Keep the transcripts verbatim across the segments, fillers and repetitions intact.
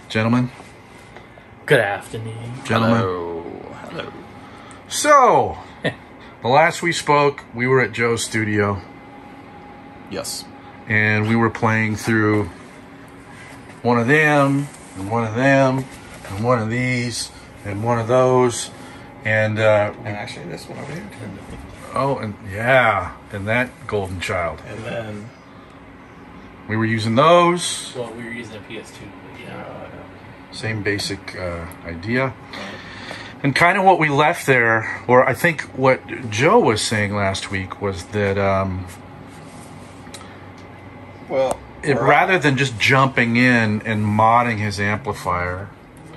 Gentlemen. Good afternoon. Gentlemen. Hello. Hello. So, the last we spoke, we were at Joe's studio. Yes. And we were playing through one of them, and one of them, and one of these, and one of those. And, uh, And actually, this one over here, too. oh, and yeah, and that golden child. And then... We were using those. Well, we were using a P S two, but yeah. Same basic uh, idea. And kind of what we left there, or I think what Joe was saying last week was that um, Well, it, right. rather than just jumping in and modding his amplifier,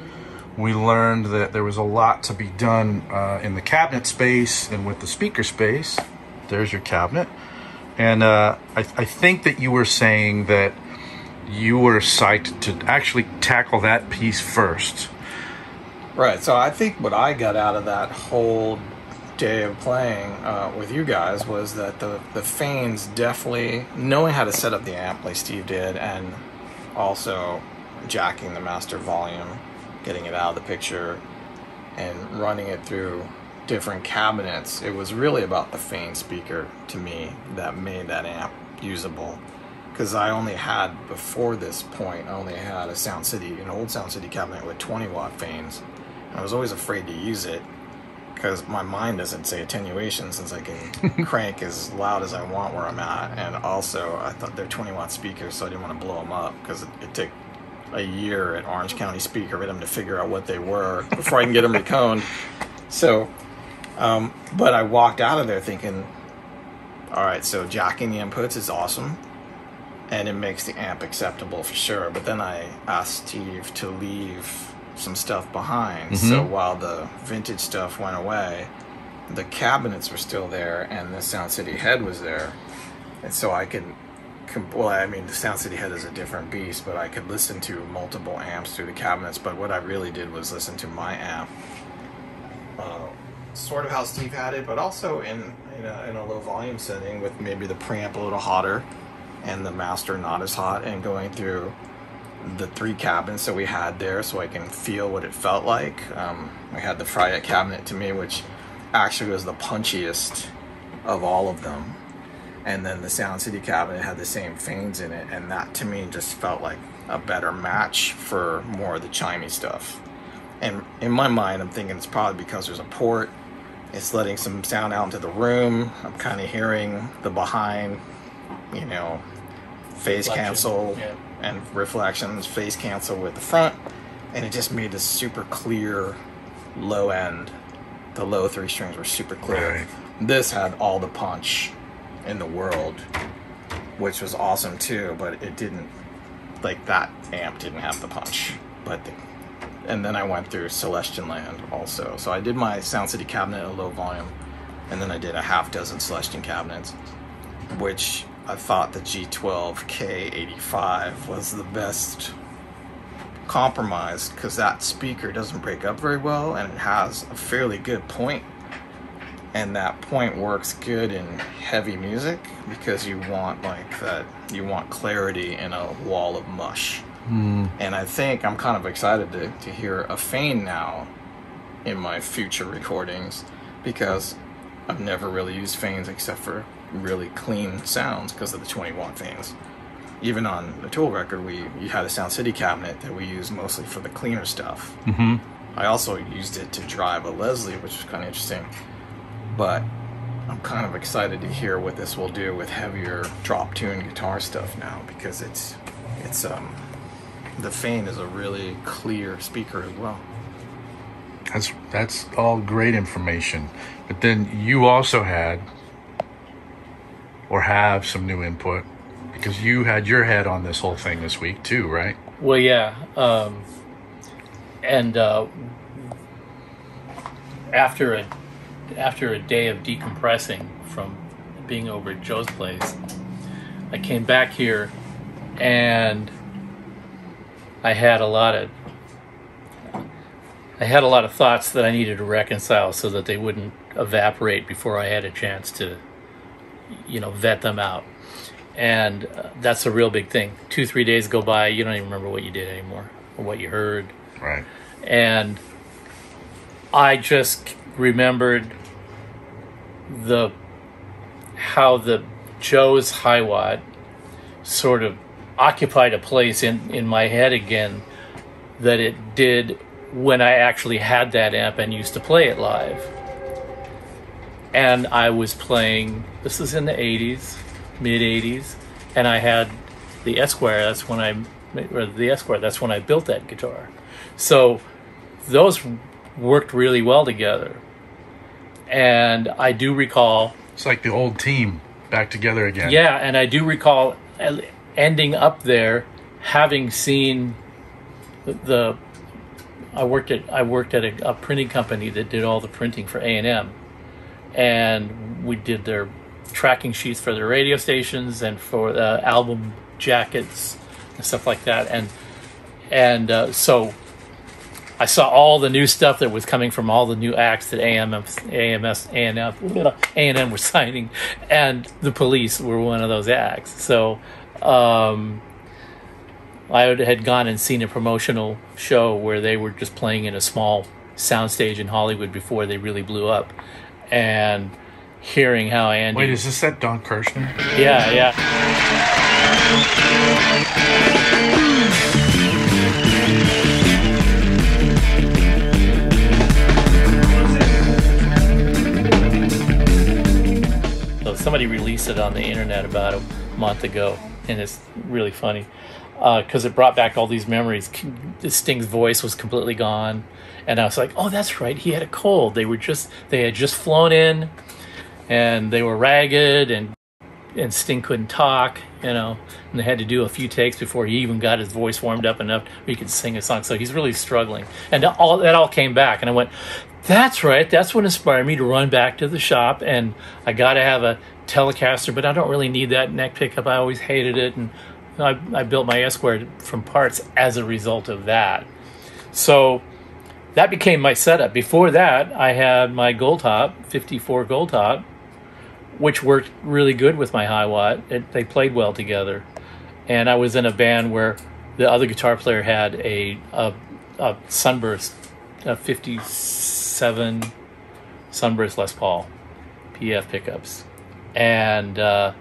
we learned that there was a lot to be done uh, in the cabinet space and with the speaker space. There's your cabinet. And uh, I, I think that you were saying that you were psyched to actually tackle that piece first. Right, so I think what I got out of that whole day of playing uh, with you guys was that the, the Fanes definitely, knowing how to set up the amp like Steve did, and also jacking the master volume, getting it out of the picture, and running it through different cabinets, it was really about the Fane speaker, to me, that made that amp usable. Because I only had, before this point, I only had a Sound City, an old Sound City cabinet with twenty watt Fanes. I was always afraid to use it because my mind doesn't say attenuation, since I can crank as loud as I want where I'm at. And also, I thought they're twenty watt speakers, so I didn't want to blow them up, because it, it took a year at Orange County Speaker for them to figure out what they were before I can get them reconed. So, um, but I walked out of there thinking, all right, so jacking the inputs is awesome, and it makes the amp acceptable for sure. But then I asked Steve to leave some stuff behind. Mm-hmm. So while the vintage stuff went away, the cabinets were still there, and the Sound City head was there. And so I could, well, I mean, the Sound City head is a different beast, but I could listen to multiple amps through the cabinets. But what I really did was listen to my amp, uh, sort of how Steve had it, but also in, in, a, in a low volume setting with maybe the preamp a little hotter and the master not as hot, and going through the three cabinets that we had there so I can feel what it felt like. Um, we had the Fryette cabinet, to me, which actually was the punchiest of all of them. And then the Sound City cabinet had the same Fanes in it, and that to me just felt like a better match for more of the chimey stuff. And in my mind, I'm thinking it's probably because there's a port, it's letting some sound out into the room. I'm kind of hearing the behind, you know, phase Reflection, cancel yeah. and reflections, phase cancel with the front, and it just made this super clear low end. The low three strings were super clear. Right. This had all the punch in the world, which was awesome too, but it didn't, like, that amp didn't have the punch. But the, and then I went through Celestian Land also. So I did my Sound City cabinet at a low volume, and then I did a half dozen Celestian cabinets, which I thought the G twelve K eighty-five was the best compromise, because that speaker doesn't break up very well, and it has a fairly good point. And that point works good in heavy music, because you want like that, you want clarity in a wall of mush. Mm. And I think I'm kind of excited to, to hear a Fane now in my future recordings, because I've never really used Fanes except for really clean sounds because of the twenty watt Fanes. Even on the Tool record, we you had a Sound City cabinet that we used mostly for the cleaner stuff. Mm-hmm. I also used it to drive a Leslie, which was kind of interesting. But I'm kind of excited to hear what this will do with heavier drop tune guitar stuff now, because it's it's um the Fane is a really clear speaker as well. That's that's all great information. But then you also had or have some new input, because you had your head on this whole thing this week too, right? Well, yeah. Um, and uh, after a after a day of decompressing from being over at Joe's place, I came back here and I had a lot of I had a lot of thoughts that I needed to reconcile so that they wouldn't evaporate before I had a chance to, you know, vet them out. And uh, that's a real big thing. Two, three days go by, you don't even remember what you did anymore. or what you heard. Right. And I just remembered the how the Joe's Hiwatt sort of occupied a place in, in my head again that it did when I actually had that amp and used to play it live. And I was playing, this is in the eighties, mid eighties, and I had the Esquire, that's when I, or the Esquire, that's when I built that guitar. So those worked really well together. And I do recall... It's like the old team back together again. Yeah, and I do recall ending up there, having seen the... the I worked at I worked at a, a printing company that did all the printing for A and M, and we did their tracking sheets for their radio stations and for uh, album jackets and stuff like that. And and uh, so I saw all the new stuff that was coming from all the new acts that A M S, A M S, A and M, A and M were signing, and the Police were one of those acts. So. Um, I had gone and seen a promotional show where they were just playing in a small soundstage in Hollywood before they really blew up, and hearing how Andy... Wait, is this that Don Kirshner? Yeah, yeah. So somebody released it on the internet about a month ago, and it's really funny. Because uh, it brought back all these memories. Sting's voice was completely gone, and I was like, "Oh, that's right. He had a cold. They were just they had just flown in, and they were ragged, and and Sting couldn't talk, you know, and they had to do a few takes before he even got his voice warmed up enough where he could sing a song. So he's really struggling, and all that all came back, and I went, "That's right. That's what inspired me to run back to the shop, and I got to have a Telecaster, but I don't really need that neck pickup. I always hated it, and." I, I built my Esquire from parts as a result of that. So that became my setup. Before that, I had my Gold Top, fifty-four Gold Top, which worked really good with my Hiwatt. It, they played well together. And I was in a band where the other guitar player had a, a, a Sunburst, a fifty-seven Sunburst Les Paul, P F pickups. And... Uh,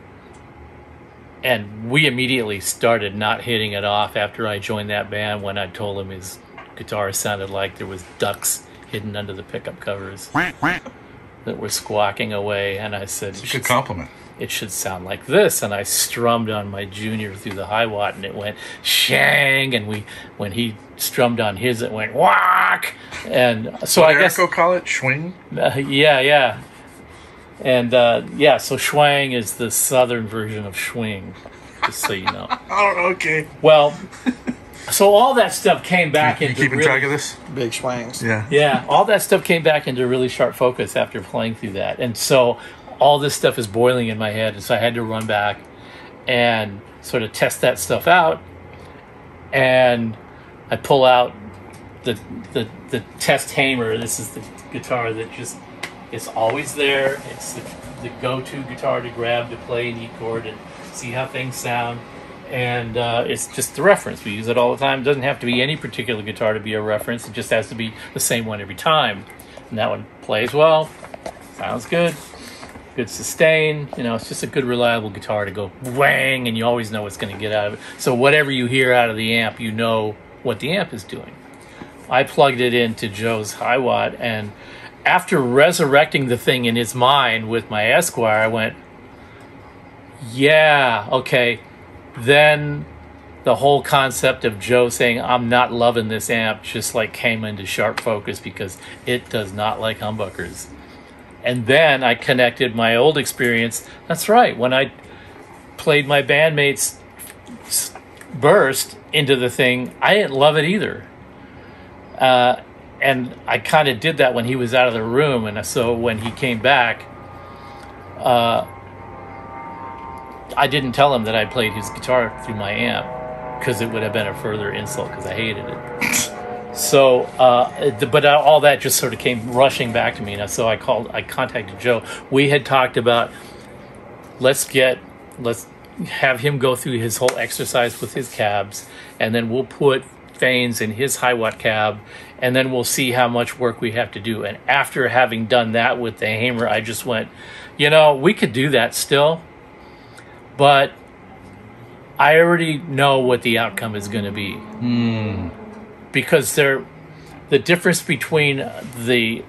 And we immediately started not hitting it off after I joined that band when I told him his guitar sounded like there was ducks hidden under the pickup covers that were squawking away. And I said... It's a good compliment. It should sound like this. And I strummed on my Junior through the Hiwatt, and it went shang. And we, when he strummed on his, it went whack. And so what I guess... Erico call it? Schwing? Uh, yeah, yeah. And, uh, yeah, so Schwang is the southern version of Schwing, just so you know. Oh, okay. Well, so all that stuff came back you, you into keeping really, track of this? Big schwangs. Yeah. Yeah, all that stuff came back into really sharp focus after playing through that. And so all this stuff is boiling in my head, and so I had to run back and sort of test that stuff out. And I pull out the the, the test hammer. This is the guitar that just... It's always there. It's the, the go-to guitar to grab to play an E chord and see how things sound. And uh, it's just the reference. We use it all the time. It doesn't have to be any particular guitar to be a reference. It just has to be the same one every time. And that one plays well, sounds good, good sustain. You know, it's just a good, reliable guitar to go whang, and you always know what's going to get out of it. So whatever you hear out of the amp, you know what the amp is doing. I plugged it into Joe's Hiwatt, and after resurrecting the thing in his mind with my Esquire, I went, yeah, okay. Then the whole concept of Joe saying, I'm not loving this amp, just like came into sharp focus because it does not like humbuckers. And then I connected my old experience. That's right. When I played my bandmate's Burst into the thing, I didn't love it either. Uh, And I kind of did that when he was out of the room. And so when he came back, uh, I didn't tell him that I played his guitar through my amp because it would have been a further insult because I hated it. So, uh, but all that just sort of came rushing back to me. And so I called, I contacted Joe. We had talked about, let's get, let's have him go through his whole exercise with his cabs, and then we'll put Fanes in his high watt cab, and then we'll see how much work we have to do. And after having done that with the Hamer, I just went, you know, we could do that still, but I already know what the outcome is going to be. Mm. Because they're, the difference between the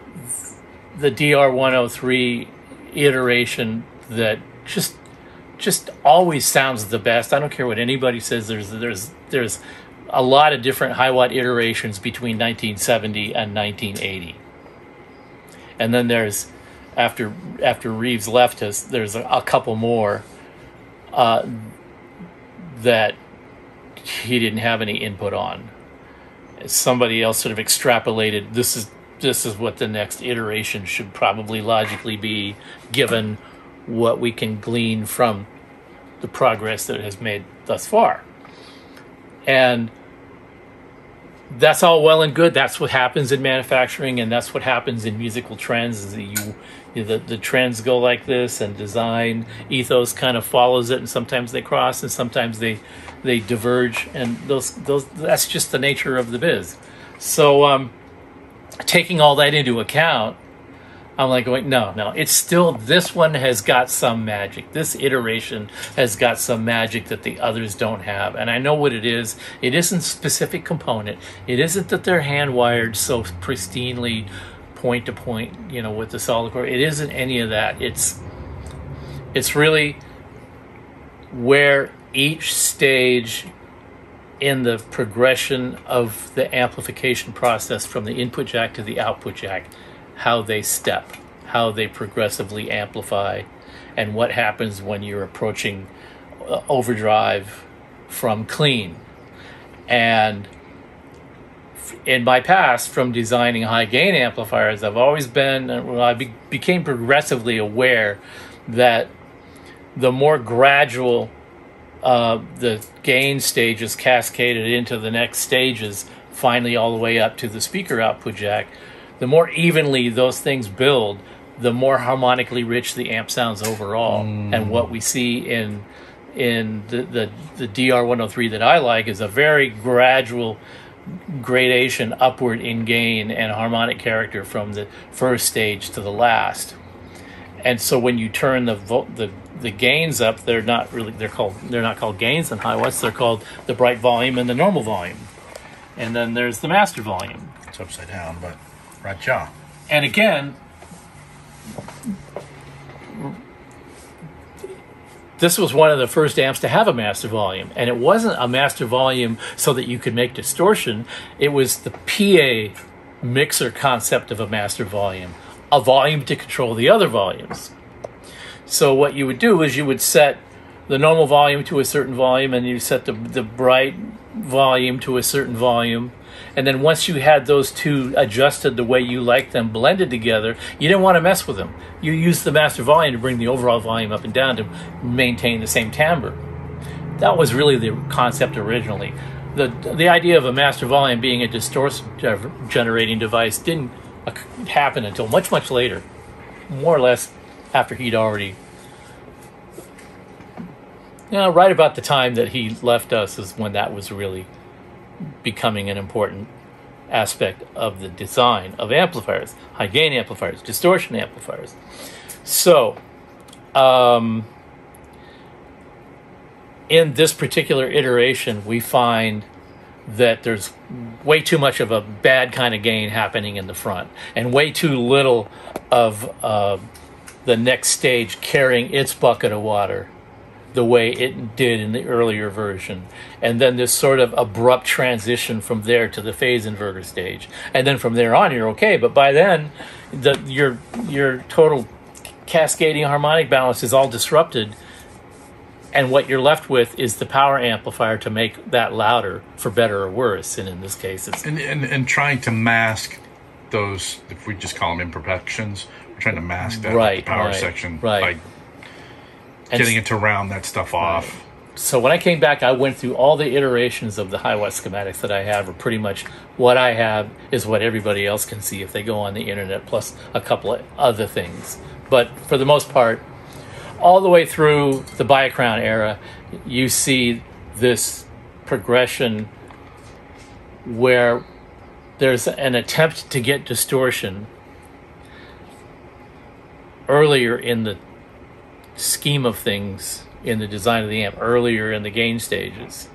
the D R one oh three iteration that just just always sounds the best. I don't care what anybody says. There's there's there's a lot of different high watt iterations between nineteen seventy and nineteen eighty, and then there's after after Reeves left us, there's a, a couple more uh, that he didn't have any input on. Somebody else sort of extrapolated, this is this is what the next iteration should probably logically be, given what we can glean from the progress that it has made thus far. And that's all well and good. That's what happens in manufacturing, and that's what happens in musical trends, is that you, you the, the trends go like this, and design ethos kind of follows it, and sometimes they cross and sometimes they they diverge, and those those that's just the nature of the biz. So um, taking all that into account, I'm like going, no, no, it's still, this one has got some magic. This iteration has got some magic that the others don't have. And I know what it is. It isn't a specific component. It isn't that they're hand-wired so pristinely point to point, you know, with the solid core. It isn't any of that. It's, it's really where each stage in the progression of the amplification process from the input jack to the output jack, how they step, how they progressively amplify, and what happens when you're approaching uh, overdrive from clean. And in my past, from designing high gain amplifiers, I've always been, well, I be, became progressively aware that the more gradual uh, the gain stages cascaded into the next stages, finally all the way up to the speaker output jack, the more evenly those things build, the more harmonically rich the amp sounds overall. Mm. And what we see in in the, the, the D R one oh three that I like is a very gradual gradation upward in gain and harmonic character from the first stage to the last. And so when you turn the vo- the the gains up, they're not really they're called they're not called gains in high watts. They're called the bright volume and the normal volume. And then there's the master volume. It's upside down, but right, yeah. And again, this was one of the first amps to have a master volume, and it wasn't a master volume so that you could make distortion. It was the P A mixer concept of a master volume, a volume to control the other volumes. So what you would do is you would set the normal volume to a certain volume, and you set the, the bright volume to a certain volume. And then once you had those two adjusted the way you liked them blended together, you didn't want to mess with them. You used the master volume to bring the overall volume up and down to maintain the same timbre. That was really the concept originally. The, the idea of a master volume being a distortion generating device didn't happen until much, much later. More or less after he'd already... You know, right about the time that he left us is when that was really becoming an important aspect of the design of amplifiers, high gain amplifiers, distortion amplifiers. So, um, in this particular iteration, we find that there's way too much of a bad kind of gain happening in the front, and way too little of uh, the next stage carrying its bucket of water the way it did in the earlier version. And then this sort of abrupt transition from there to the phase inverter stage. And then from there on, you're okay. But by then, the, your, your total cascading harmonic balance is all disrupted. And what you're left with is the power amplifier to make that louder, for better or worse. And in this case, it's... And, and, and trying to mask those, if we just call them imperfections, we're trying to mask that right, power right, section right. by getting it to round that stuff off. Right. So when I came back, I went through all the iterations of the high watt schematics that I have, or pretty much what I have is what everybody else can see if they go on the internet, plus a couple of other things. But for the most part, all the way through the Biocrown era, you see this progression where there's an attempt to get distortion earlier in the scheme of things in the design of the amp, earlier in the gain stages.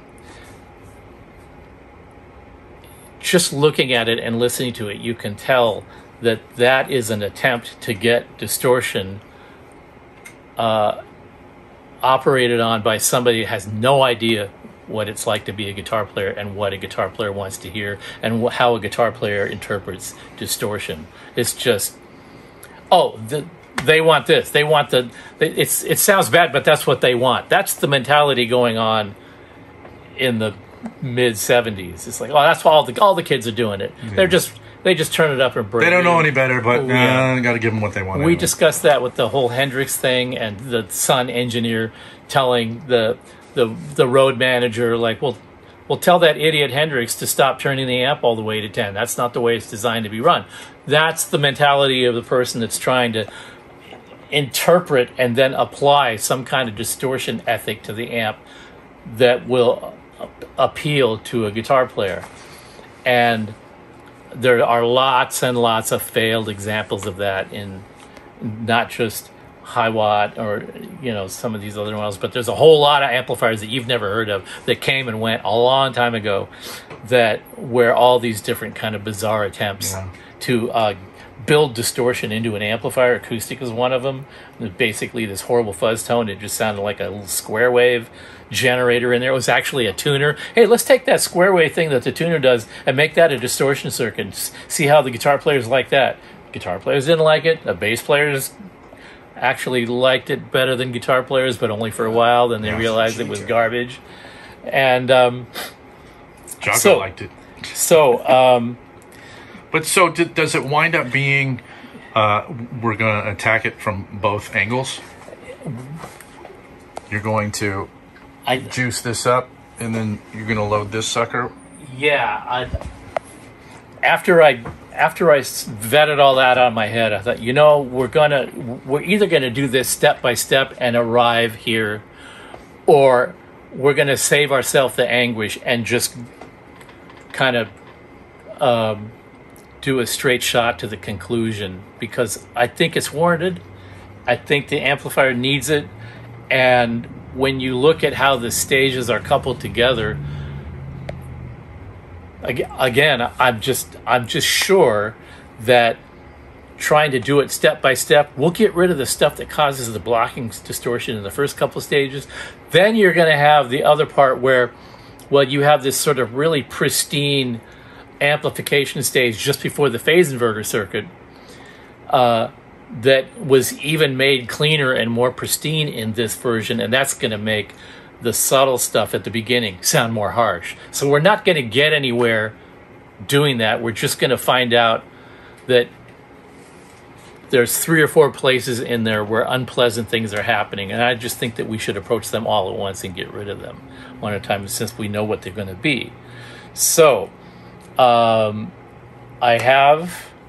Just looking at it and listening to it, you can tell that that is an attempt to get distortion uh, operated on by somebody who has no idea what it's like to be a guitar player and what a guitar player wants to hear and wh- how a guitar player interprets distortion. It's just, oh, the, they want this. They want the. It's it sounds bad, but that's what they want. That's the mentality going on in the mid seventies. It's like, oh, that's all the all the kids are doing it. Yeah. They're just they just turn it up and break. They don't know any better, but oh, yeah. uh, got to give them what they want. We anyway. discussed that with the whole Hendrix thing and the Sun engineer telling the the the road manager, like, well, well, tell that idiot Hendrix to stop turning the amp all the way to ten. That's not the way it's designed to be run. That's the mentality of the person that's trying to interpret and then apply some kind of distortion ethic to the amp that will appeal to a guitar player. And there are lots and lots of failed examples of that in not just Hiwatt or, you know, some of these other models, but there's a whole lot of amplifiers that you've never heard of that came and went a long time ago, that where all these different kind of bizarre attempts yeah. to uh, build distortion into an amplifier. Acoustic is one of them. Basically this horrible fuzz tone. It just sounded like a little square wave generator in there. It was actually a tuner. Hey, let's take that square wave thing that the tuner does and make that a distortion circuit. See how the guitar players like that. Guitar players didn't like it. The bass players actually liked it better than guitar players, but only for a while. Then they yeah, realized it was garbage. And um, Jaco so, liked it. So... Um, But so did, does it wind up being uh, we're going to attack it from both angles? You're going to I, juice this up, and then you're going to load this sucker? Yeah. I, after I after I vetted all that out of my head, I thought, you know, we're gonna we're either going to do this step by step and arrive here, or we're going to save ourselves the anguish and just kind of um, do a straight shot to the conclusion, because I think it's warranted. I think the amplifier needs it. And when you look at how the stages are coupled together, again, I'm just I'm just sure that trying to do it step by step, we'll get rid of the stuff that causes the blocking distortion in the first couple of stages. Then you're going to have the other part where, well, you have this sort of really pristine amplification stage just before the phase inverter circuit uh, that was even made cleaner and more pristine in this version, and that's going to make the subtle stuff at the beginning sound more harsh. So we're not going to get anywhere doing that. We're just going to find out that there's three or four places in there where unpleasant things are happening, and I just think that we should approach them all at once and get rid of them one at a time, since we know what they're going to be. So Um, I have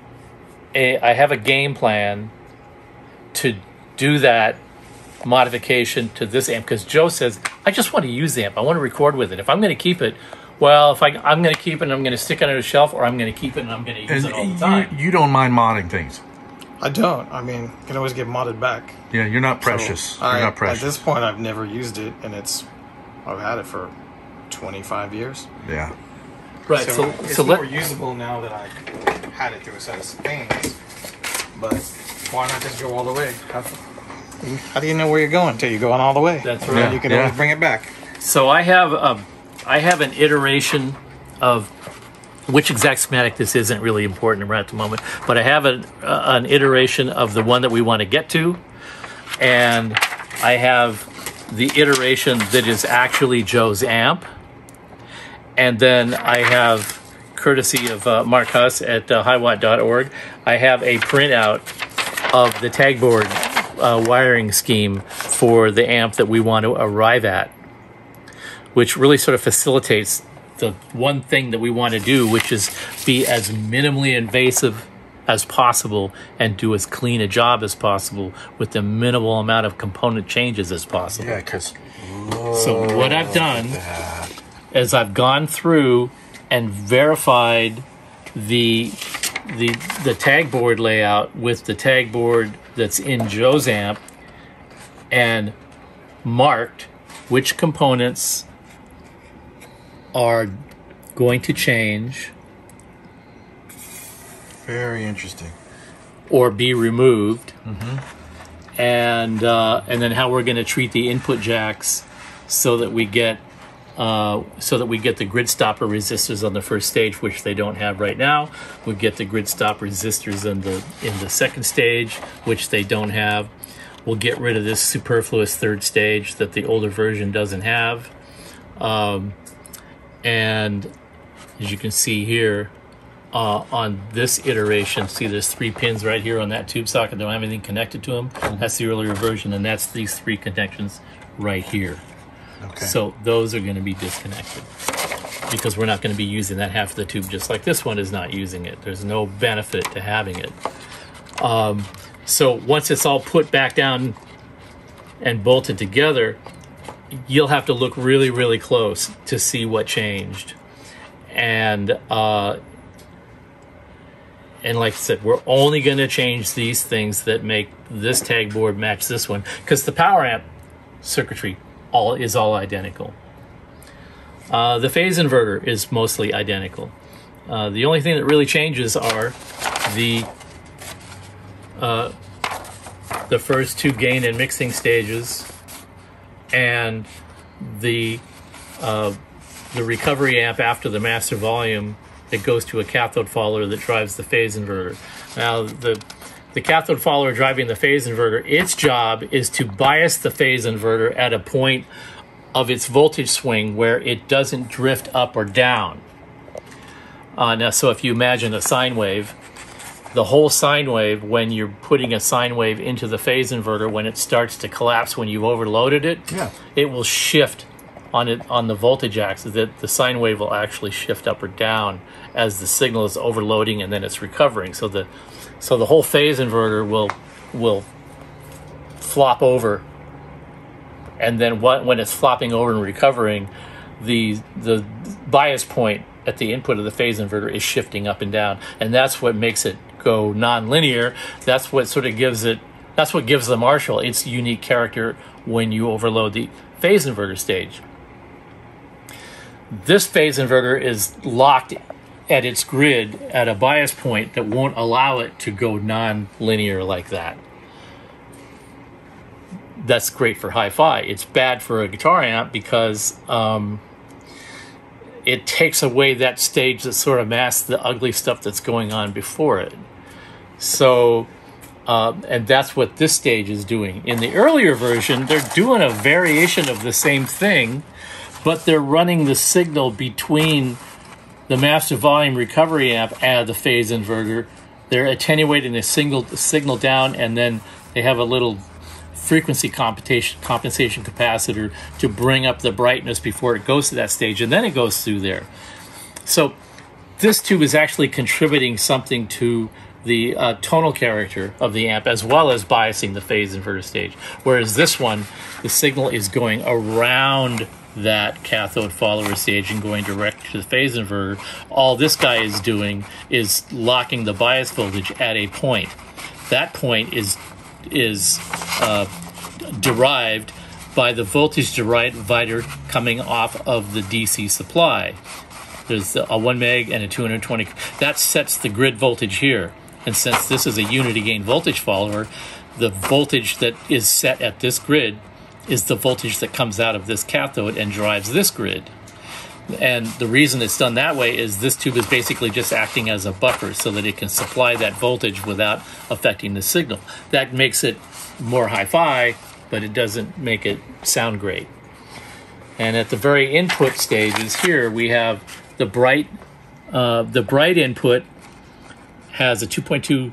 a I have a game plan to do that modification to this amp, because Joe says, I just want to use the amp. I want to record with it. If I'm going to keep it, well, if I, I'm going to keep it and I'm going to stick it on a shelf, or I'm going to keep it and I'm going to use and it all the time. You, you don't mind modding things. I don't. I mean, you can always get modded back. Yeah, you're not precious. So, you're I, not precious. At this point, I've never used it, and it's I've had it for twenty-five years. Yeah. Right, so, so, it's so more let, usable now that I've had it through a set of things. But why not just go all the way? How, how do you know where you're going until you go on all the way? That's And right. then you can Yeah. always bring it back. So I have a, I have an iteration of which exact schematic this isn't really important right at the moment, but I have an uh, an iteration of the one that we want to get to, and I have the iteration that is actually Joe's amp. And then I have, courtesy of uh, Mark Huss at uh, hiwatt dot org, I have a printout of the tagboard uh, wiring scheme for the amp that we want to arrive at, which really sort of facilitates the one thing that we want to do, which is be as minimally invasive as possible and do as clean a job as possible with the minimal amount of component changes as possible. Yeah, because... So what I've done... as I've gone through and verified the the the tag board layout with the tag board that's in Joe's amp, and marked which components are going to change Very interesting. or be removed, Mm-hmm. and uh, and then how we're going to treat the input jacks so that we get uh, so that we get the grid stopper resistors on the first stage, which they don't have right now. We get the grid stop resistors in the in the second stage, which they don't have. We'll get rid of this superfluous third stage that the older version doesn't have. Um, and as you can see here, uh, on this iteration, see there's three pins right here on that tube socket. They don't have anything connected to them. Mm-hmm. That's the earlier version, and that's these three connections right here. Okay. So those are going to be disconnected because we're not going to be using that half of the tube, just like this one is not using it. There's no benefit to having it. Um, so once it's all put back down and bolted together, you'll have to look really, really close to see what changed. And uh, and like I said, we're only going to change these things that make this tag board match this one, because the power amp circuitry all is all identical. Uh, the phase inverter is mostly identical. Uh, the only thing that really changes are the uh, the first two gain and mixing stages, and the uh, the recovery amp after the master volume that goes to a cathode follower that drives the phase inverter. Now, the the cathode follower driving the phase inverter, its job is to bias the phase inverter at a point of its voltage swing where it doesn't drift up or down. Uh, now, so if you imagine a sine wave, the whole sine wave, when you're putting a sine wave into the phase inverter, when it starts to collapse when you've overloaded it, Yeah. it will shift on it on the voltage axis. That the sine wave will actually shift up or down as the signal is overloading and then it's recovering. So the so the whole phase inverter will will flop over, and then what, when it's flopping over and recovering, the the bias point at the input of the phase inverter is shifting up and down, and that's what makes it go non-linear. That's what sort of gives it, that's what gives the Marshall its unique character when you overload the phase inverter stage. This phase inverter is locked at its grid at a bias point that won't allow it to go non-linear like that. That's great for hi-fi. It's bad for a guitar amp because um, it takes away that stage that sort of masks the ugly stuff that's going on before it. So, uh, and that's what this stage is doing. In the earlier version, they're doing a variation of the same thing, but they're running the signal between the master volume recovery amp and the phase inverter. They're attenuating the single the signal down, and then they have a little frequency compensation compensation capacitor to bring up the brightness before it goes to that stage, and then it goes through there. So this tube is actually contributing something to the uh, tonal character of the amp, as well as biasing the phase inverter stage. Whereas this one, the signal is going around that cathode follower stage and going direct to the phase inverter. All this guy is doing is locking the bias voltage at a point. That point is is uh, derived by the voltage divider coming off of the D C supply. There's a one meg and a two hundred twenty. That sets the grid voltage here. And since this is a unity gain voltage follower, the voltage that is set at this grid is the voltage that comes out of this cathode and drives this grid. And the reason it's done that way is this tube is basically just acting as a buffer so that it can supply that voltage without affecting the signal. That makes it more hi-fi, but it doesn't make it sound great. And at the very input stages here, we have the bright, uh, the bright input has a two point two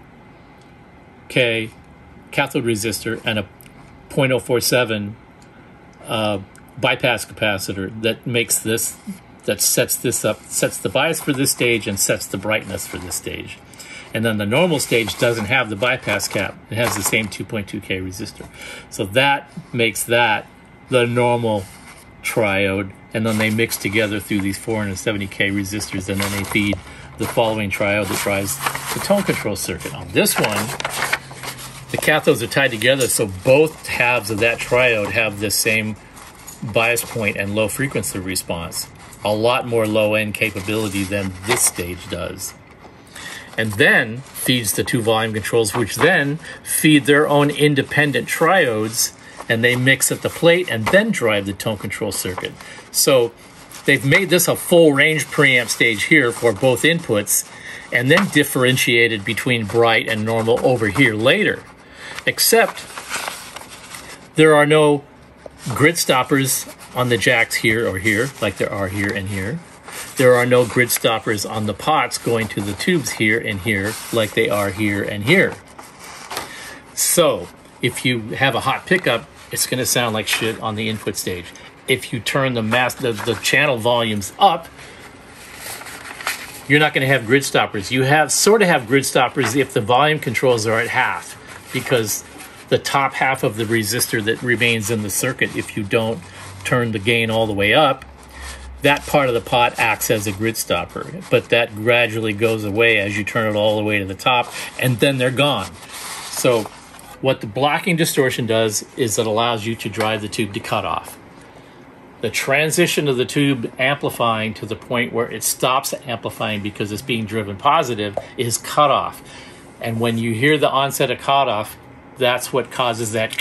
K cathode resistor and a zero point zero four seven uh, bypass capacitor that makes this, that sets this up, sets the bias for this stage and sets the brightness for this stage. And then the normal stage doesn't have the bypass cap. It has the same two point two K resistor. So that makes that the normal triode and then they mix together through these four hundred seventy K resistors, and then they feed the following triode that drives the tone control circuit. On this one, the cathodes are tied together, so both halves of that triode have the same bias point and low frequency response. A lot more low-end capability than this stage does. And then feeds the two volume controls, which then feed their own independent triodes, and they mix at the plate and then drive the tone control circuit. So they've made this a full range preamp stage here for both inputs, and then differentiated between bright and normal over here later. Except there are no grid stoppers on the jacks here or here, like there are here and here. There are no grid stoppers on the pots going to the tubes here and here, like they are here and here. So if you have a hot pickup, it's going to sound like shit on the input stage. If you turn the mass, the, the channel volumes up, you're not going to have grid stoppers. You have sort of have grid stoppers if the volume controls are at half, because the top half of the resistor that remains in the circuit, if you don't turn the gain all the way up, that part of the pot acts as a grid stopper, but that gradually goes away as you turn it all the way to the top, and then they're gone. So what the blocking distortion does is it allows you to drive the tube to cutoff. The transition of the tube amplifying to the point where it stops amplifying because it's being driven positive is cutoff. And when you hear the onset of cutoff, that's what causes that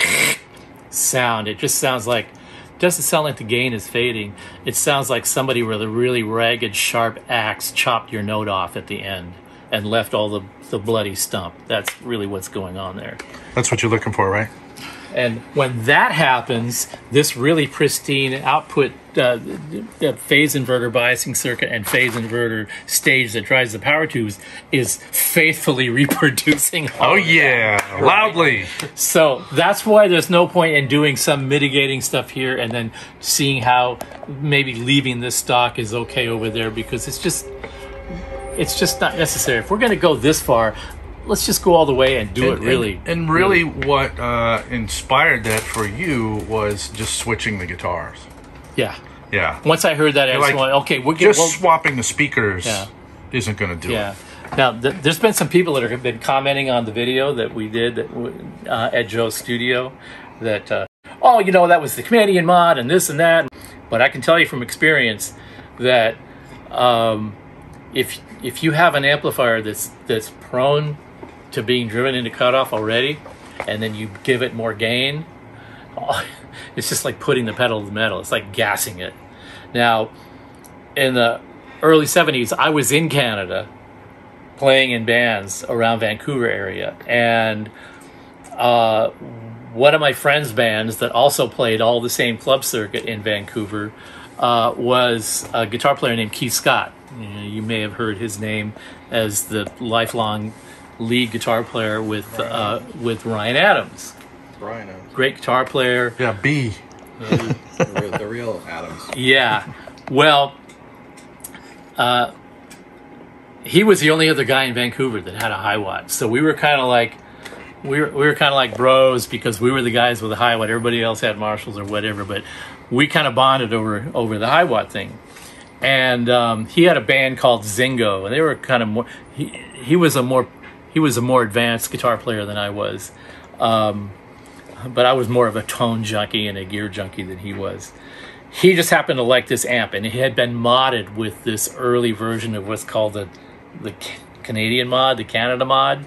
sound. It just sounds like, doesn't sound like the gain is fading. It sounds like somebody with a really ragged, sharp axe chopped your note off at the end and left all the, the bloody stump. That's really what's going on there. That's what you're looking for, right? And when that happens, this really pristine output, uh, the phase inverter biasing circuit and phase inverter stage that drives the power tubes is faithfully reproducing. Oh yeah, that, loudly. Right? So that's why there's no point in doing some mitigating stuff here and then seeing how maybe leaving this stock is okay over there, because it's just, it's just not necessary. If we're going to go this far, let's just go all the way and do and, it really. And, and really, really what uh, inspired that for you was just switching the guitars. Yeah. Yeah. Once I heard that, I was like, going, okay, we're just well, swapping the speakers yeah. isn't going to do yeah. it. Now, th there's been some people that have been commenting on the video that we did that, uh, at Joe's studio that, uh, oh, you know, that was the Canadian mod and this and that. But I can tell you from experience that um, if if you have an amplifier that's that's prone to being driven into cutoff already, and then you give it more gain, oh, it's just like putting the pedal to the metal. It's like gassing it. Now, in the early seventies, I was in Canada playing in bands around Vancouver area, and uh, one of my friends' bands that also played all the same club circuit in Vancouver uh, was a guitar player named Keith Scott. You know, you may have heard his name as the lifelong lead guitar player with uh, with Ryan Adams. Ryan Adams. Great guitar player. Yeah, B. Yeah, the, real, the real Adams. Yeah. Well, uh, he was the only other guy in Vancouver that had a Hiwatt. So we were kind of like, we were, we were kind of like bros because we were the guys with a Hiwatt. Everybody else had Marshalls or whatever, but we kind of bonded over over the Hiwatt thing. And um, he had a band called Zingo, and they were kind of more. He he was a more he was a more advanced guitar player than I was, um, but I was more of a tone junkie and a gear junkie than he was. He just happened to like this amp, and it had been modded with this early version of what's called the the Canadian mod, the Canada mod.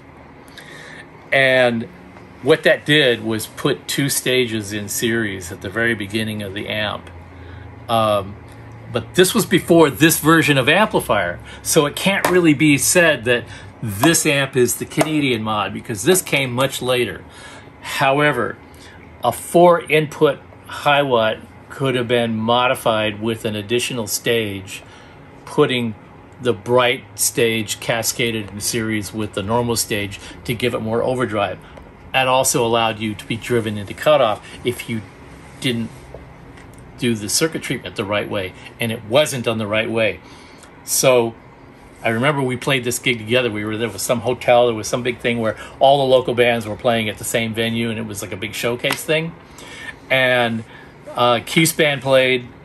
And what that did was put two stages in series at the very beginning of the amp. Um, but this was before this version of amplifier, so it can't really be said that this amp is the Canadian mod because this came much later. However, a four input Hiwatt could have been modified with an additional stage, putting the bright stage cascaded in series with the normal stage to give it more overdrive, and also allowed you to be driven into cutoff if you didn't do the circuit treatment the right way, and it wasn't done the right way. So I remember we played this gig together. We were there with some hotel. There was some big thing where all the local bands were playing at the same venue, and it was like a big showcase thing. And uh, Keith's band played,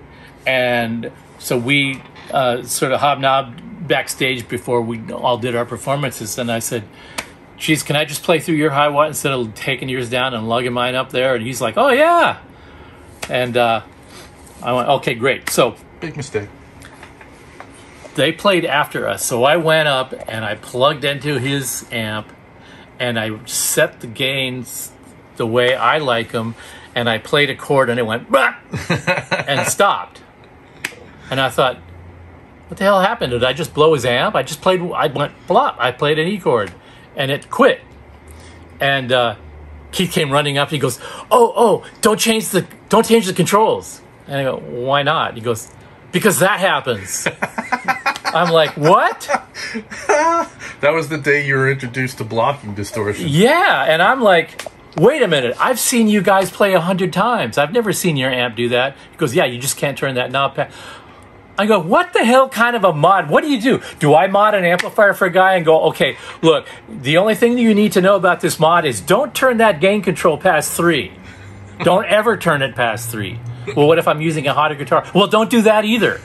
And so we uh, sort of hobnobbed backstage before we all did our performances. And I said, geez, can I just play through your high watt instead of taking yours down and lugging mine up there? And he's like, oh, yeah. And uh, I went, okay, great. So Big mistake. they played after us. So I went up and I plugged into his amp and I set the gains the way I like them. And I played a chord and it went, bah! And stopped. And I thought, what the hell happened? Did I just blow his amp? I just played, I went flop. I played an E chord and it quit. And uh, Keith came running up and he goes, oh, oh, don't change the, don't change the controls. And I go, why not? He goes, because that happens. I'm like, what? That was the day you were introduced to blocking distortion. Yeah. And I'm like, wait a minute. I've seen you guys play a hundred times. I've never seen your amp do that. He goes, yeah, you just can't turn that knob back. I go, what the hell kind of a mod? What do you do? Do I mod an amplifier for a guy and go, okay, look, the only thing that you need to know about this mod is don't turn that gain control past three. Don't ever turn it past three. Well, what if I'm using a hotter guitar? Well, don't do that either.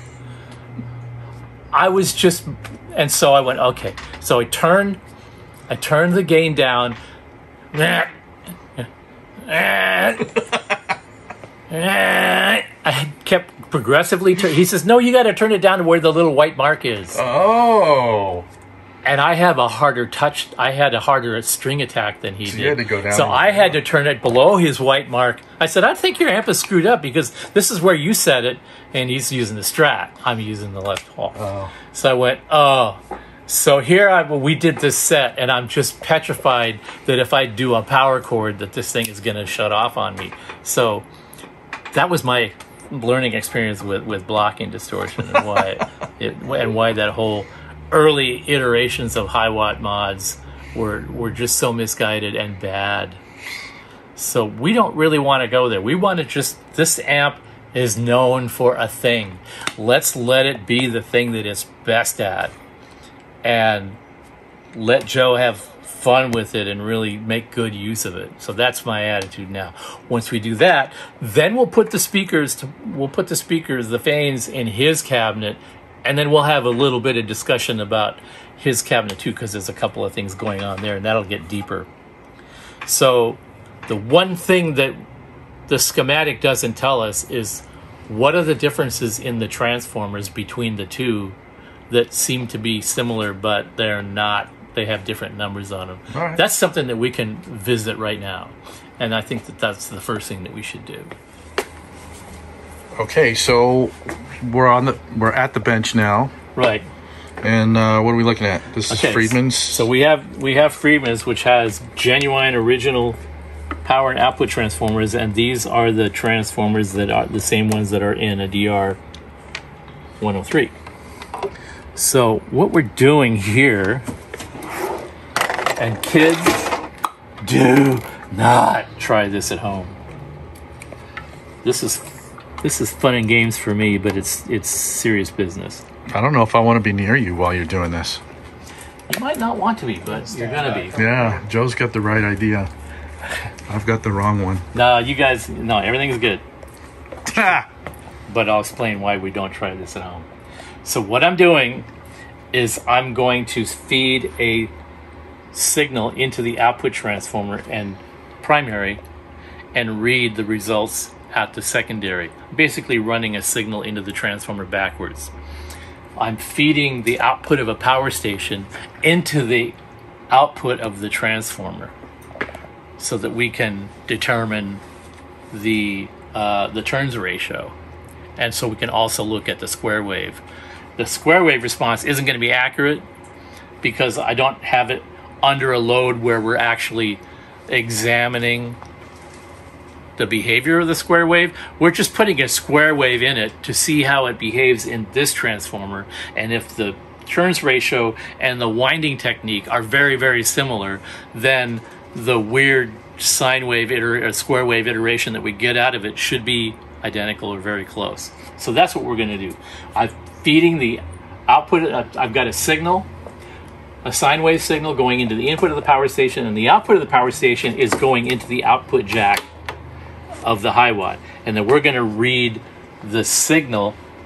I was just, and so I went, okay. So I turned, I turned the gain down. I kept progressively turning. He says, no, you got to turn it down to where the little white mark is. Oh. And I have a harder touch. I had a harder string attack than he So did. you had to go down So a I little. had to turn it below his white mark. I said, I think your amp is screwed up because this is where you set it, and he's using the Strat. I'm using the Les Paul. Oh. So I went, oh. So here I, we did this set, and I'm just petrified that if I do a power chord, that this thing is going to shut off on me. So that was my learning experience with, with blocking distortion and why it, and why that whole early iterations of high watt mods were were just so misguided and bad. So we don't really want to go there. We want to just, this amp is known for a thing. Let's let it be the thing that it's best at. And let Joe have fun with it and really make good use of it. So that's my attitude now. Once we do that, then we'll put the speakers, to, we'll put the speakers, the Fanes in his cabinet, and then we'll have a little bit of discussion about his cabinet too, because there's a couple of things going on there, and that'll get deeper. So the one thing that the schematic doesn't tell us is what are the differences in the transformers between the two that seem to be similar, but they're not, they have different numbers on them. All right. That's something that we can visit right now. And I think that that's the first thing that we should do. Okay, so we're on the we're at the bench now, Right. and uh, what are we looking at? This is Okay, Friedman's. So we have we have Friedman's, which has genuine original power and output transformers, and these are the transformers that are the same ones that are in a D R one oh three. So what we're doing here, and kids, do not try this at home. This is this is fun and games for me, but it's it's serious business. I don't know if I want to be near you while you're doing this. You might not want to be, but you're gonna be. Yeah, Joe's got the right idea. I've got the wrong one. No, you guys, no, everything's good. Ha! But I'll explain why we don't try this at home. So what I'm doing is I'm going to feed a signal into the output transformer and primary and read the results at the secondary. Basically running a signal into the transformer backwards. I'm feeding the output of a power station into the output of the transformer so that we can determine the uh, the turns ratio. And so we can also look at the square wave. The square wave response isn't going to be accurate because I don't have it under a load where we're actually examining the behavior of the square wave. We're just putting a square wave in it to see how it behaves in this transformer. And if the turns ratio and the winding technique are very, very similar, then the weird sine wave iter- or square wave iteration that we get out of it should be identical or very close. So that's what we're going to do. I'm feeding the output. I've got a signal, a sine wave signal going into the input of the power station, and the output of the power station is going into the output jack of the high watt. And then we're going to read the signal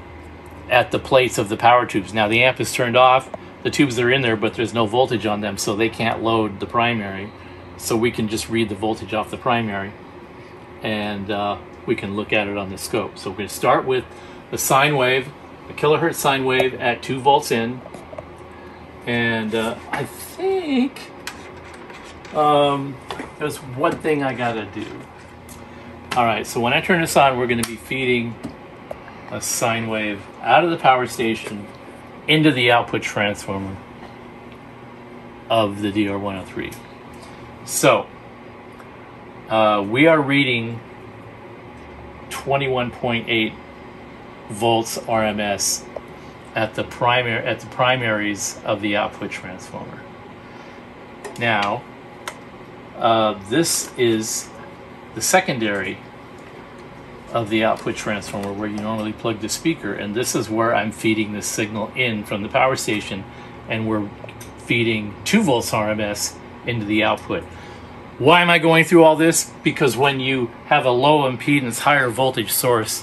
at the plates of the power tubes. Now the amp is turned off, the tubes are in there, but there's no voltage on them, so they can't load the primary. So we can just read the voltage off the primary, and uh, we can look at it on the scope. So we're going to start with the sine wave, a kilohertz sine wave at two volts in, and uh, I think um, there's one thing I got to do. All right, so when I turn this on, we're going to be feeding a sine wave out of the power station into the output transformer of the D R one oh three. So uh, we are reading twenty-one point eight volts R M S at the primary at the primaries of the output transformer. Now, uh, this is the secondary of the output transformer where you normally plug the speaker, and this is where I'm feeding the signal in from the power station, and we're feeding two volts R M S into the output. Why am I going through all this? Because when you have a low impedance, higher voltage source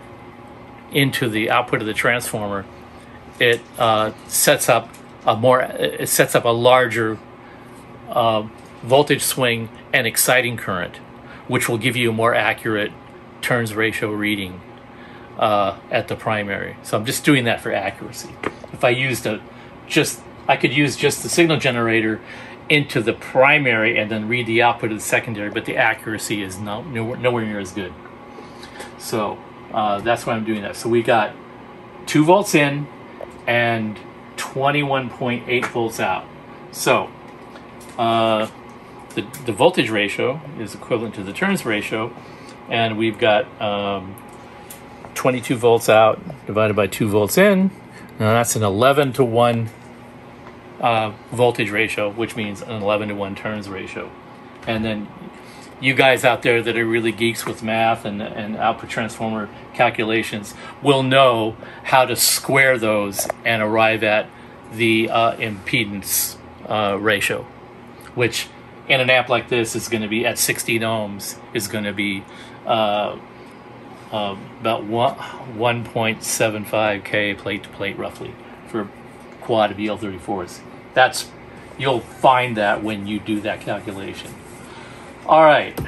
into the output of the transformer, it uh, sets up a more it sets up a larger uh, voltage swing and exciting current, which will give you a more accurate turns ratio reading uh, at the primary. So I'm just doing that for accuracy. If I used a just I could use just the signal generator into the primary and then read the output of the secondary, but the accuracy is no, nowhere, nowhere near as good. So uh, that's why I'm doing that. So we got two volts in and twenty-one point eight volts out. So uh, the, the voltage ratio is equivalent to the turns ratio, and we've got um, twenty-two volts out divided by two volts in. Now that's an eleven to one Uh, voltage ratio, which means an eleven to one turns ratio. And then you guys out there that are really geeks with math and, and output transformer calculations will know how to square those and arrive at the uh, impedance uh, ratio, which in an amp like this is going to be at sixteen ohms, is going to be uh, uh, about one point seven five K plate to plate roughly for quad of E L thirty-fours. That's, you'll find that when you do that calculation. All right.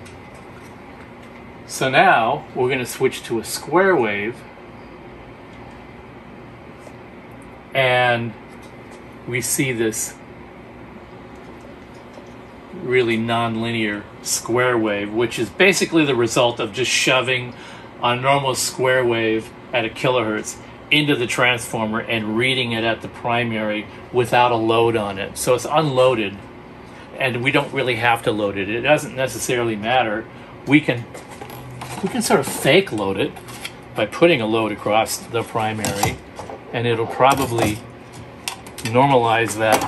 So now we're going to switch to a square wave, and we see this really nonlinear square wave, which is basically the result of just shoving a normal square wave at a kilohertz into the transformer and reading it at the primary without a load on it. So it's unloaded, and we don't really have to load it. It doesn't necessarily matter. We can we can sort of fake load it by putting a load across the primary, and it'll probably normalize that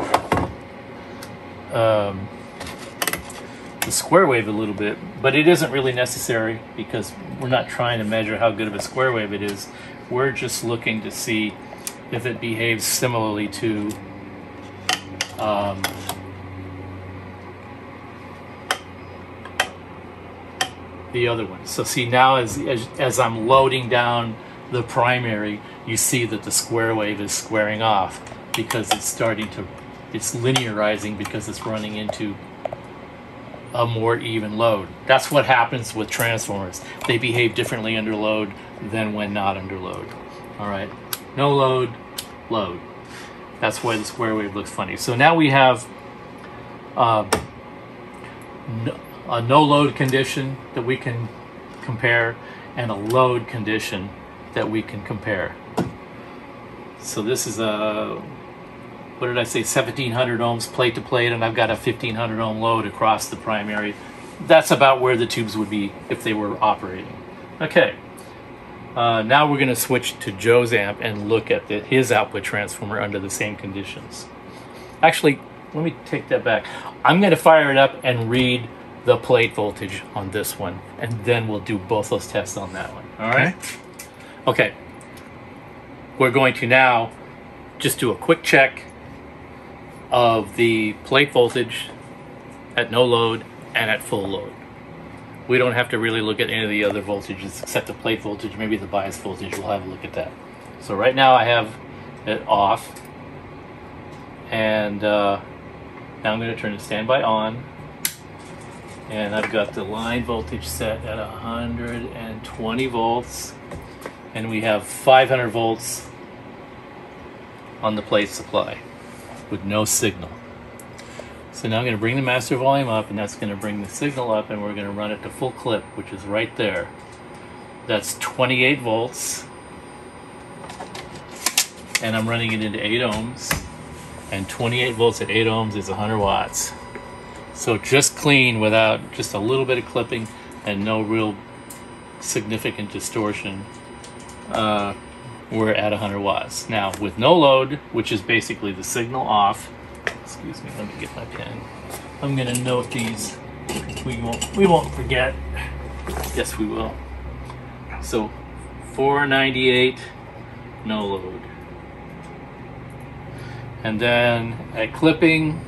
um, the square wave a little bit, but it isn't really necessary because we're not trying to measure how good of a square wave it is. We're just looking to see if it behaves similarly to um, the other one. So see, now as, as, as I'm loading down the primary, you see that the square wave is squaring off because it's starting to, it's linearizing because it's running into a more even load. That's what happens with transformers. They behave differently under load than when not under load. All right, no load, load. That's why the square wave looks funny. So now we have uh, no, a no load condition that we can compare and a load condition that we can compare. So this is a, what did I say, seventeen hundred ohms plate to plate, and I've got a fifteen hundred ohm load across the primary. That's about where the tubes would be if they were operating. Okay, uh, now we're going to switch to Joe's amp and look at the, his output transformer under the same conditions. Actually, let me take that back. I'm going to fire it up and read the plate voltage on this one, and then we'll do both those tests on that one. All right? Okay. We're going to now just do a quick check of the plate voltage at no load and at full load. We don't have to really look at any of the other voltages except the plate voltage, maybe the bias voltage. We'll have a look at that. So right now I have it off, and uh, now I'm going to turn the standby on, and I've got the line voltage set at one hundred twenty volts, and we have five hundred volts on the plate supply with no signal. So now I'm going to bring the master volume up, and that's going to bring the signal up, and we're going to run it to full clip, which is right there. That's twenty-eight volts, and I'm running it into eight ohms, and twenty-eight volts at eight ohms is one hundred watts. So just clean, without just a little bit of clipping and no real significant distortion, uh, we're at one hundred watts. Now with no load, which is basically the signal off, excuse me, let me get my pen. I'm gonna note these. We won't we won't forget. Yes, we will. So four ninety-eight, no load. And then at clipping,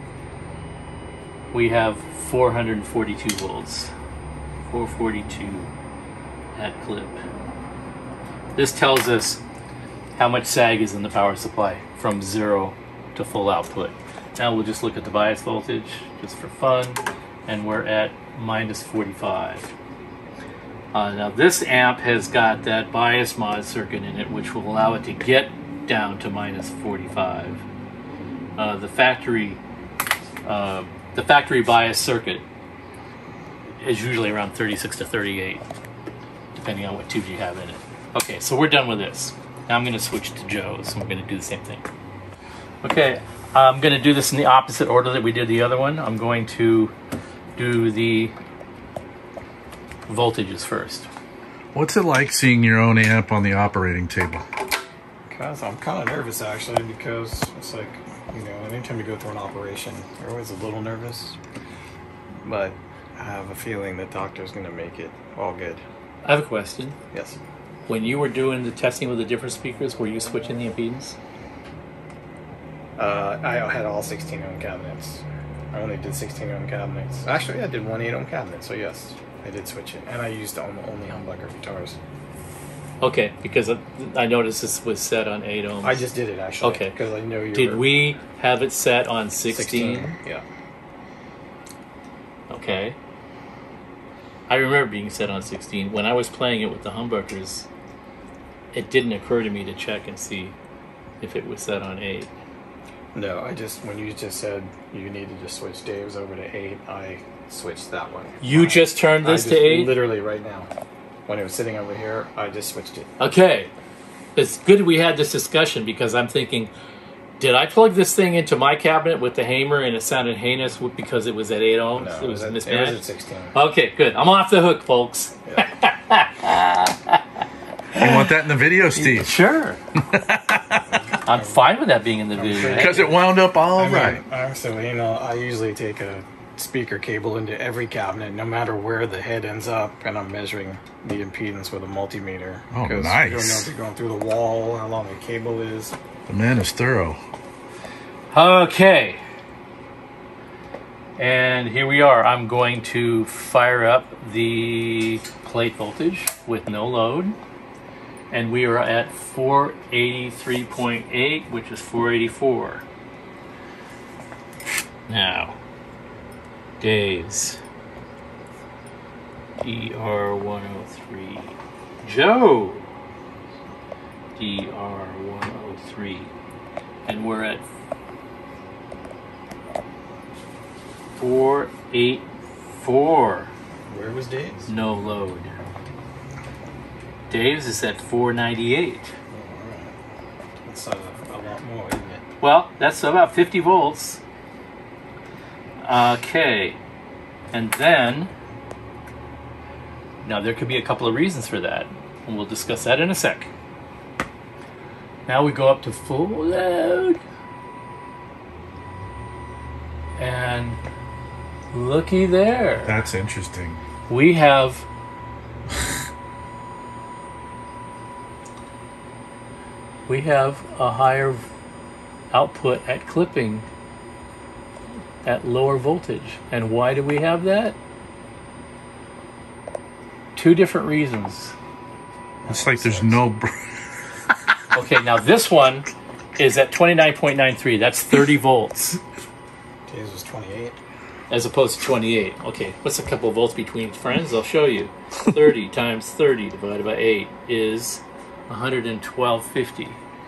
we have four hundred forty-two volts. four forty-two at clip. This tells us how much sag is in the power supply from zero to full output. Now we'll just look at the bias voltage just for fun, and we're at minus forty-five. Uh, now this amp has got that bias mod circuit in it, which will allow it to get down to minus forty-five. Uh, the factory uh, the factory bias circuit is usually around thirty-six to thirty-eight, depending on what tubes you have in it. Okay, so we're done with this. Now I'm going to switch to Joe's, and we're going to do the same thing. Okay, I'm going to do this in the opposite order that we did the other one. I'm going to do the voltages first. What's it like seeing your own amp on the operating table? Because I'm kind of nervous actually, because it's like, you know, anytime you go through an operation, you're always a little nervous. But I have a feeling the doctor's going to make it all good. I have a question. Yes. When you were doing the testing with the different speakers, were you switching the impedance? Uh, I had all sixteen ohm cabinets. I only did sixteen ohm cabinets. Actually, I did one eight ohm cabinet, so yes, I did switch it. And I used only, only humbucker guitars. Okay, because I noticed this was set on eight ohms. I just did it actually. Okay. Because I know you Did were we have it set on sixteen? sixteen. Yeah. Okay. I remember being set on sixteen. When I was playing it with the humbuckers, it didn't occur to me to check and see if it was set on eight. No, I just, when you just said you needed to switch Dave's over to eight, I switched that one. You I, just turned this I to just, eight? Literally right now. When it was sitting over here, I just switched it. Okay. It's good we had this discussion, because I'm thinking, did I plug this thing into my cabinet with the Hamer and it sounded heinous because it was at eight ohms? No, it was at, mismatched? it was at sixteen. Okay, good. I'm off the hook, folks. Yeah. You want that in the video, Steve? Sure. I'm fine with that being in the video. sure. Because it wound up all I mean, right. I'm so, you know, I usually take a speaker cable into every cabinet, no matter where the head ends up, and I'm measuring the impedance with a multimeter. Oh, because nice. you don't know if you're going through the wall, how long the cable is. The man is thorough. Okay. And here we are. I'm going to fire up the plate voltage with no load. And we are at four eighty-three point eight, which is four eighty-four. Now, Dave's D R one oh three. Joe D R one oh three. And we're at four eighty-four. Where was Dave's? No load. Dave's is at four ninety-eight. Oh, all right. That's uh, a lot more, isn't it? Well, that's about fifty volts. Okay. And then, now there could be a couple of reasons for that, and we'll discuss that in a sec. Now we go up to full load. And looky there. That's interesting. We have we have a higher output at clipping at lower voltage. And why do we have that? Two different reasons. It's like there's no... br- Okay, now this one is at twenty-nine point nine three. That's thirty volts Dave's was twenty-eight. as opposed to twenty-eight. Okay, what's a couple of volts between friends? I'll show you. thirty times thirty divided by eight is one hundred twelve fifty.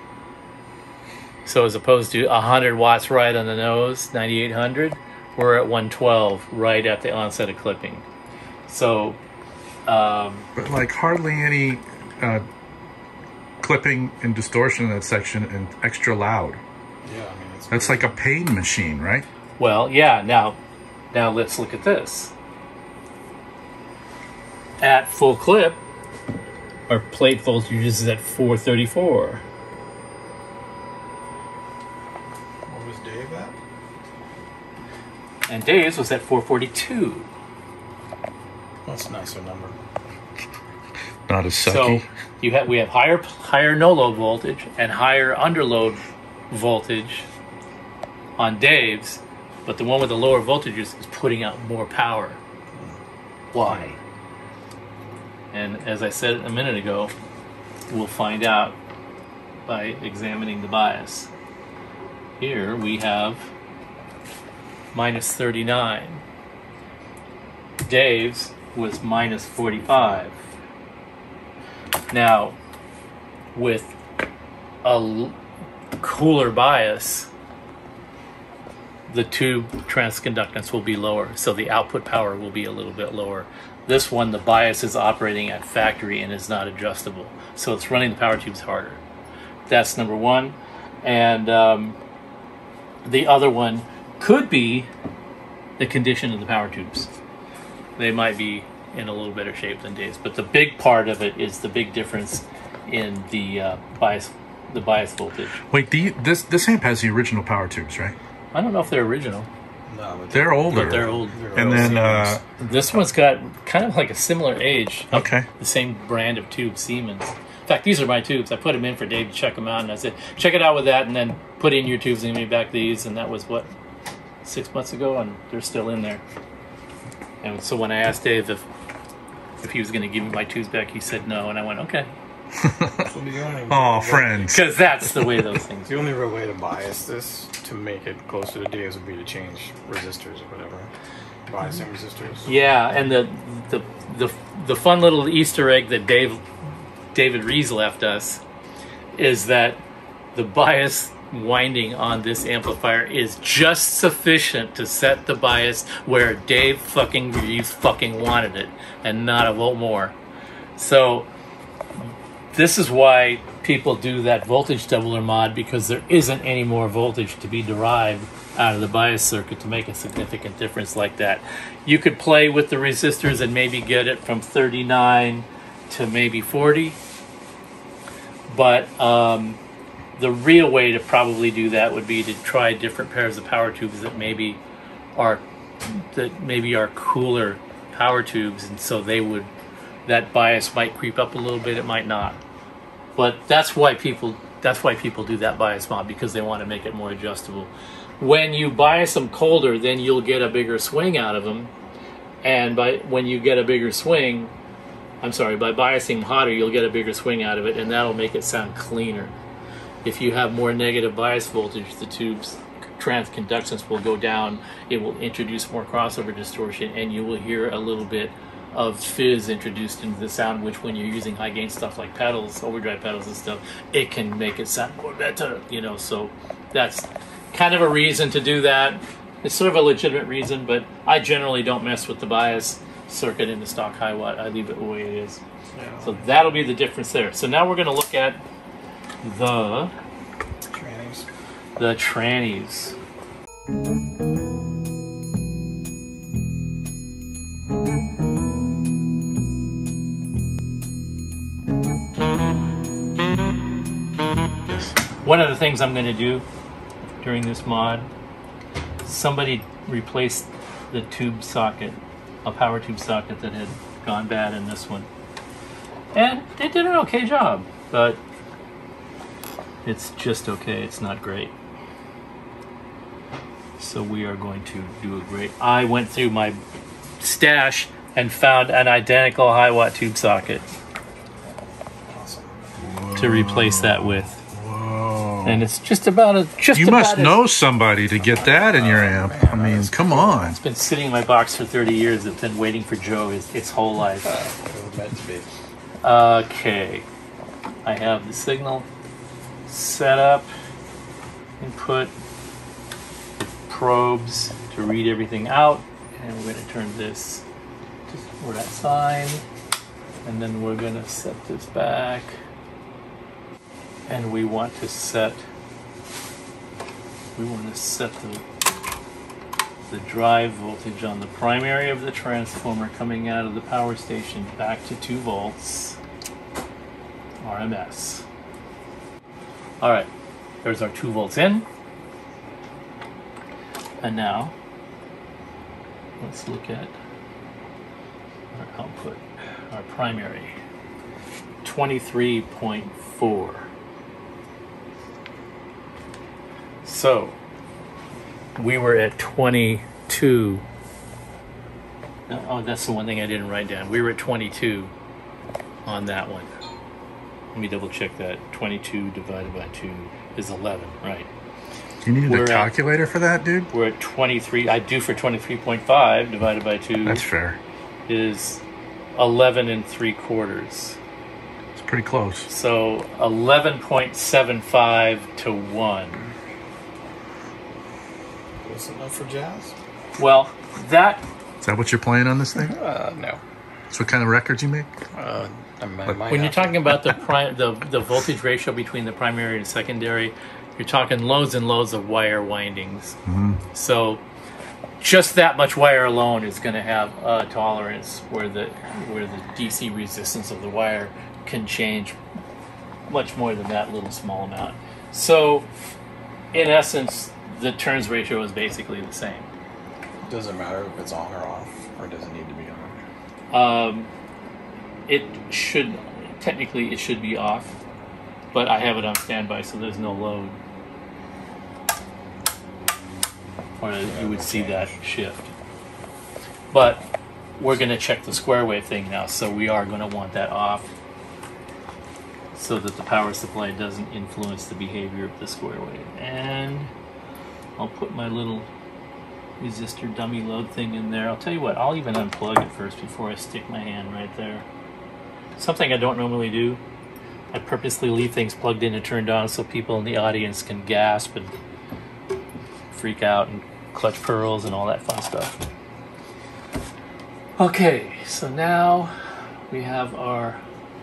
So as opposed to one hundred watts right on the nose, ninety-eight hundred, we're at one twelve right at the onset of clipping. So, um, But like hardly any uh, clipping and distortion in that section, and extra loud. Yeah, I mean, it's That's like a pain machine, right? well, yeah, now, now let's look at this. At full clip, our plate voltage is at four thirty-four. What was Dave at? And Dave's was at four forty-two. That's a nicer number. Not as So sucky. you have we have higher higher no load voltage and higher underload voltage on Dave's, but the one with the lower voltages is putting out more power. Why? And as I said a minute ago, we'll find out by examining the bias. Here we have minus thirty-nine. Dave's was minus forty-five. Now, with a l- cooler bias, the tube transconductance will be lower, so the output power will be a little bit lower. This one, the bias is operating at factory and is not adjustable, so it's running the power tubes harder. That's number one. And um, the other one could be the condition of the power tubes. They might be in a little better shape than Dave's, but the big part of it is the big difference in the uh, bias, the bias voltage. Wait, the, this this amp has the original power tubes, right? I don't know if they're original. No, but They're older. But they're old. they're And old then, uh, Siemens. This one's got kind of like a similar age. like Okay. The same brand of tube, Siemens. In fact, these are my tubes. I put them in for Dave to check them out, and I said, check it out with that, and then put in your tubes and give me back these. And that was, what, six months ago, and they're still in there. And so when I asked Dave if if he was going to give me my tubes back, he said no, and I went, okay. So the only Oh, friends. Because that's the way those things The only real way to bias this to make it closer to Dave's would be to change resistors or whatever. Biasing resistors. Yeah, and the the the the fun little Easter egg that Dave David Rees left us is that the bias winding on this amplifier is just sufficient to set the bias where Dave fucking Reeves fucking wanted it, and not a volt more. So this is why people do that voltage doubler mod, because there isn't any more voltage to be derived out of the bias circuit to make a significant difference like that. You could play with the resistors and maybe get it from thirty-nine to maybe forty, but um, the real way to probably do that would be to try different pairs of power tubes that maybe are that maybe are cooler power tubes, and so they would that bias might creep up a little bit, it might not. But that's why people that's why people do that bias mod, because they want to make it more adjustable. When you bias them colder, then you'll get a bigger swing out of them, and by when you get a bigger swing, I'm sorry, by biasing them hotter, you'll get a bigger swing out of it, and that'll make it sound cleaner. If you have more negative bias voltage, the tube's transconductance will go down. It will introduce more crossover distortion, and you will hear a little bit of fizz introduced into the sound, which when you're using high gain stuff like pedals, overdrive pedals and stuff, it can make it sound more better, you know. So that's kind of a reason to do that. It's sort of a legitimate reason, but I generally don't mess with the bias circuit in the stock high watt. I leave it the way it is. Yeah. So that'll be the difference there. So now we're going to look at the Trannies. the trannies. One of the things I'm going to do during this mod, somebody replaced the tube socket, a power tube socket that had gone bad in this one. And they did an okay job, but it's just okay, it's not great. So we are going to do a great... I went through my stash and found an identical high watt tube socket Awesome. to to replace that with. Whoa. And it's just about a just You about must as- know somebody to get that in your amp. man, I mean, that's come on. It's been sitting in my box for thirty years. It's been waiting for Joe its, its whole life. It was meant to be. Okay. I have the signal set up. Input probes to read everything out. And we're going to turn this to for that sign. And then we're going to set this back. And we want to set we want to set the the drive voltage on the primary of the transformer coming out of the power station back to two volts R M S. All right, there's our two volts in. And now let's look at our output, our primary, twenty-three point four. So we were at twenty-two. Oh, that's the one thing I didn't write down. We were at twenty-two on that one. Let me double check that. twenty-two divided by two is eleven, right? You needed We're a at- calculator for that, dude? We're at twenty-three. I do for twenty-three point five divided by two That's fair. is eleven and three quarters. It's pretty close. So eleven point seven five to one. Was enough for jazz? Well, that Is that what you're playing on this thing? Uh, no. That's what kind of records you make? Uh, I might, But might when you're have to. talking about the prime, the the voltage ratio between the primary and secondary, you're talking loads and loads of wire windings. Mm-hmm. So just that much wire alone is going to have a tolerance where the where the D C resistance of the wire can change much more than that little small amount. So in essence, the turns ratio is basically the same. Does it matter if it's on or off, or does it need to be on? Um, it should technically it should be off, but I have it on standby, so there's no load, or you would see that shift. But we're going to check the square wave thing now, so we are going to want that off, so that the power supply doesn't influence the behavior of the square wave. And I'll put my little resistor dummy load thing in there. I'll tell you what, I'll even unplug it first before I stick my hand right there. Something I don't normally do. I purposely leave things plugged in and turned on so people in the audience can gasp and freak out and clutch pearls and all that fun stuff. Okay, so now we have our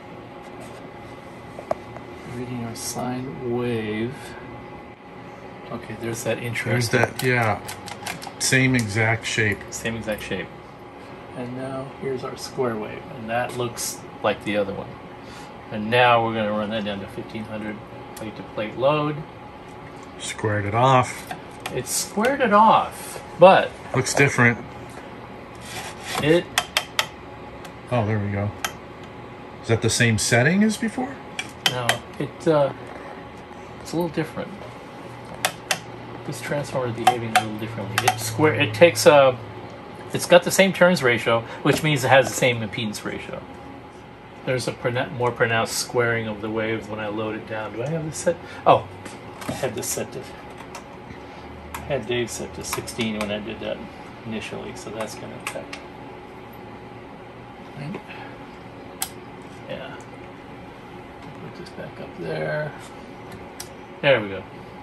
reading our sine wave. Okay, there's that There's interesting that, yeah. Same exact shape. same exact shape. And now here's our square wave, and that looks like the other one. And now we're going to run that down to fifteen hundred plate to plate load. Squared it off. It's squared it off, but Looks different. it Oh, there we go. Is that the same setting as before? no, it uh, it's a little different. This transformer is behaving a little differently. It square it takes a it's got the same turns ratio, which means it has the same impedance ratio. There's a pronou- more pronounced squaring of the waves when I load it down. Do I have this set? Oh, I had this set to I had Dave set to sixteen when I did that initially, so that's going to affect. Right. Yeah. Put this back up there. There we go.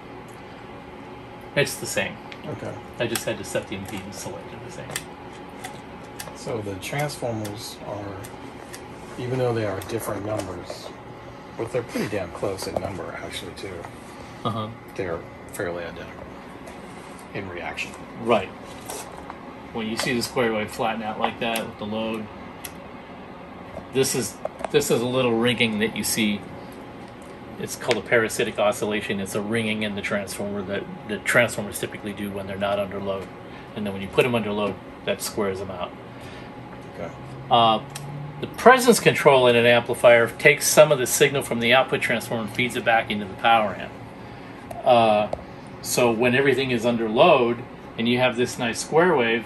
It's the same. Okay. I just had to set the impedance selected the same. So the transformers are, even though they are different numbers, but they're pretty damn close in number actually too. Uh huh. They're fairly identical in reaction. Right. When you see the square wave flatten out like that with the load, this is this is a little ringing that you see. It's called a parasitic oscillation. It's a ringing in the transformer that the transformers typically do when they're not under load. And then when you put them under load, that squares them out. Okay. Uh, the presence control in an amplifier takes some of the signal from the output transformer and feeds it back into the power amp. Uh, so when everything is under load and you have this nice square wave,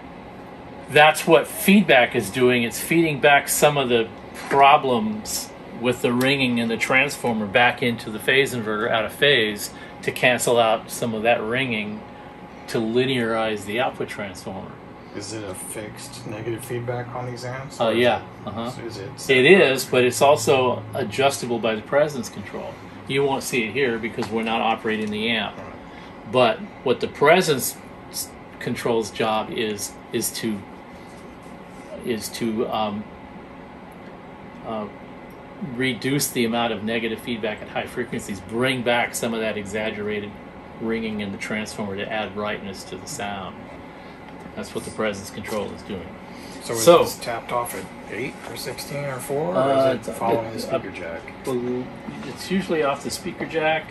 that's what feedback is doing. It's feeding back some of the problems with the ringing and the transformer back into the phase inverter out of phase to cancel out some of that ringing to linearize the output transformer. Is it a fixed negative feedback on these amps? Oh, uh, or yeah. Is it, uh-huh. is it, it is, but it's also adjustable by the presence control. You won't see it here because we're not operating the amp. But what the presence control's job is is to is to um, uh, reduce the amount of negative feedback at high frequencies, bring back some of that exaggerated ringing in the transformer to add brightness to the sound. That's what the presence control is doing. So is So- this tapped off at eight or sixteen or four, or Uh, is it it's- following the it- speaker jack? Well, it's usually off the speaker jack,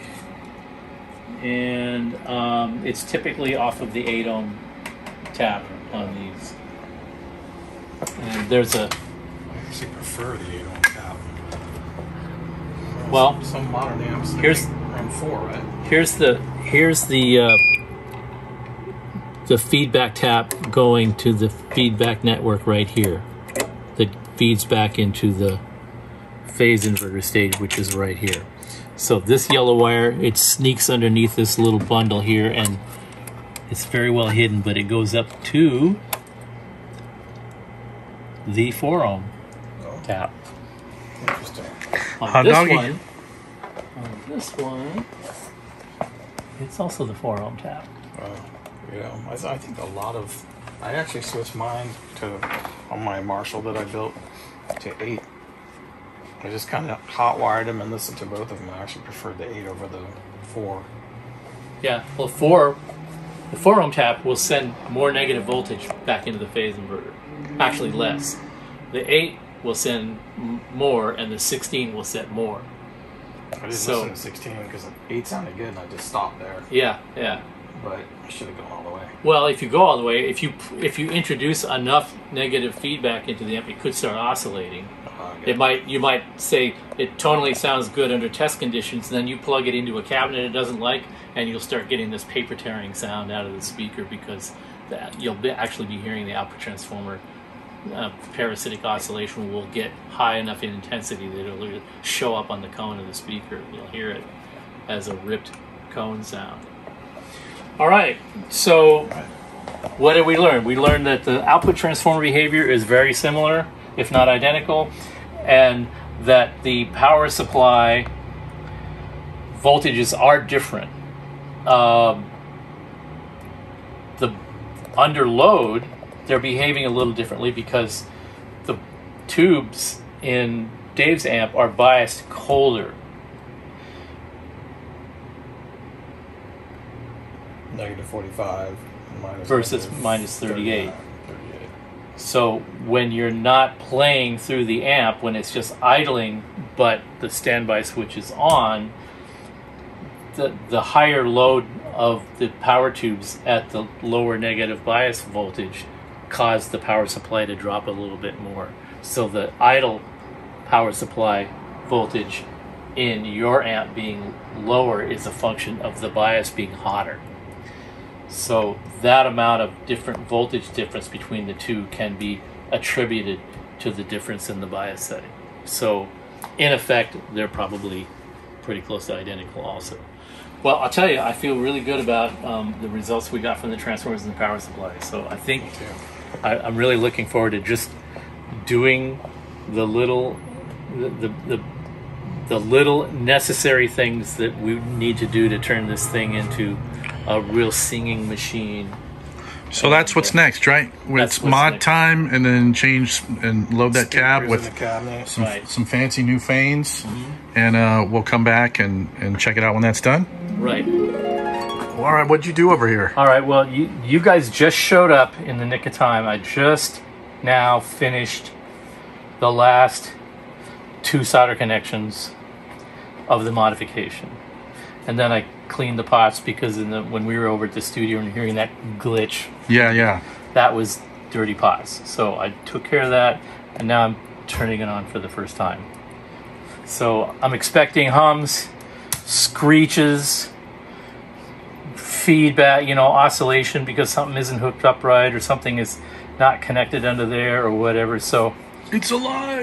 and um, it's typically off of the eight ohm tap on these. And there's a I actually prefer the eight ohm tap. Well, some, some modern amps that here's- run four, right? here's the here's the uh, the feedback tap going to the feedback network right here that feeds back into the phase inverter stage, which is right here. So this yellow wire, it sneaks underneath this little bundle here, and it's very well hidden, but it goes up to the four ohm Oh, tap. interesting. On Hot this doggy. one, on this one, it's also the four ohm tap. Uh, yeah, I, th- I think a lot of. I actually switched mine to on my Marshall that I built to eight. I just kind of hot wired them and listened to both of them. I actually preferred the eight over the four. Yeah, well, four, the four ohm tap will send more negative voltage back into the phase inverter. Actually, less. The eight will send m- more, and the sixteen will set more. I didn't So- listen to sixteen because eight sounded good, and I just stopped there. Yeah, yeah. But I should have gone all the way. Well, if you go all the way, if you if you introduce enough negative feedback into the amp, it could start oscillating. Uh, It might you might say it tonally sounds good under test conditions, then you plug it into a cabinet it doesn't like, and you'll start getting this paper tearing sound out of the speaker because that, you'll be, actually be hearing the output transformer uh, parasitic oscillation will get high enough in intensity that it'll show up on the cone of the speaker. You'll hear it as a ripped cone sound. All right, so what did we learn? We learned that the output transformer behavior is very similar, if not identical, and that the power supply voltages are different. Um, the under load, they're behaving a little differently because the tubes in Dave's amp are biased colder. Negative forty-five minus Versus negative minus thirty-eight. thirty-eight. So when you're not playing through the amp, when it's just idling, but the standby switch is on, the, the higher load of the power tubes at the lower negative bias voltage cause the power supply to drop a little bit more. So the idle power supply voltage in your amp being lower is a function of the bias being hotter. So that amount of different voltage difference between the two can be attributed to the difference in the bias setting. So in effect, they're probably pretty close to identical also. Well, I'll tell you, I feel really good about um, the results we got from the transformers and the power supply. So I think I, I'm really looking forward to just doing the little, the, the, the, the little necessary things that we need to do to turn this thing into a real singing machine. So that's what's next, right? That's It's what's mod next. time, and then change and load that cab Speakers with in the cabinet. some Right. some fancy new fanes, and uh, we'll come back and, and check it out when that's done. Right. Well, all right, what'd you do over here? All right, well, you, you guys just showed up in the nick of time. I just now finished the last two solder connections of the modification. And then I cleaned the pots because in the, when we were over at the studio and hearing that glitch, Yeah, yeah. that was dirty pots. So I took care of that, and now I'm turning it on for the first time. So I'm expecting hums, screeches, feedback, you know, oscillation because something isn't hooked up right or something is not connected under there or whatever. So It's alive.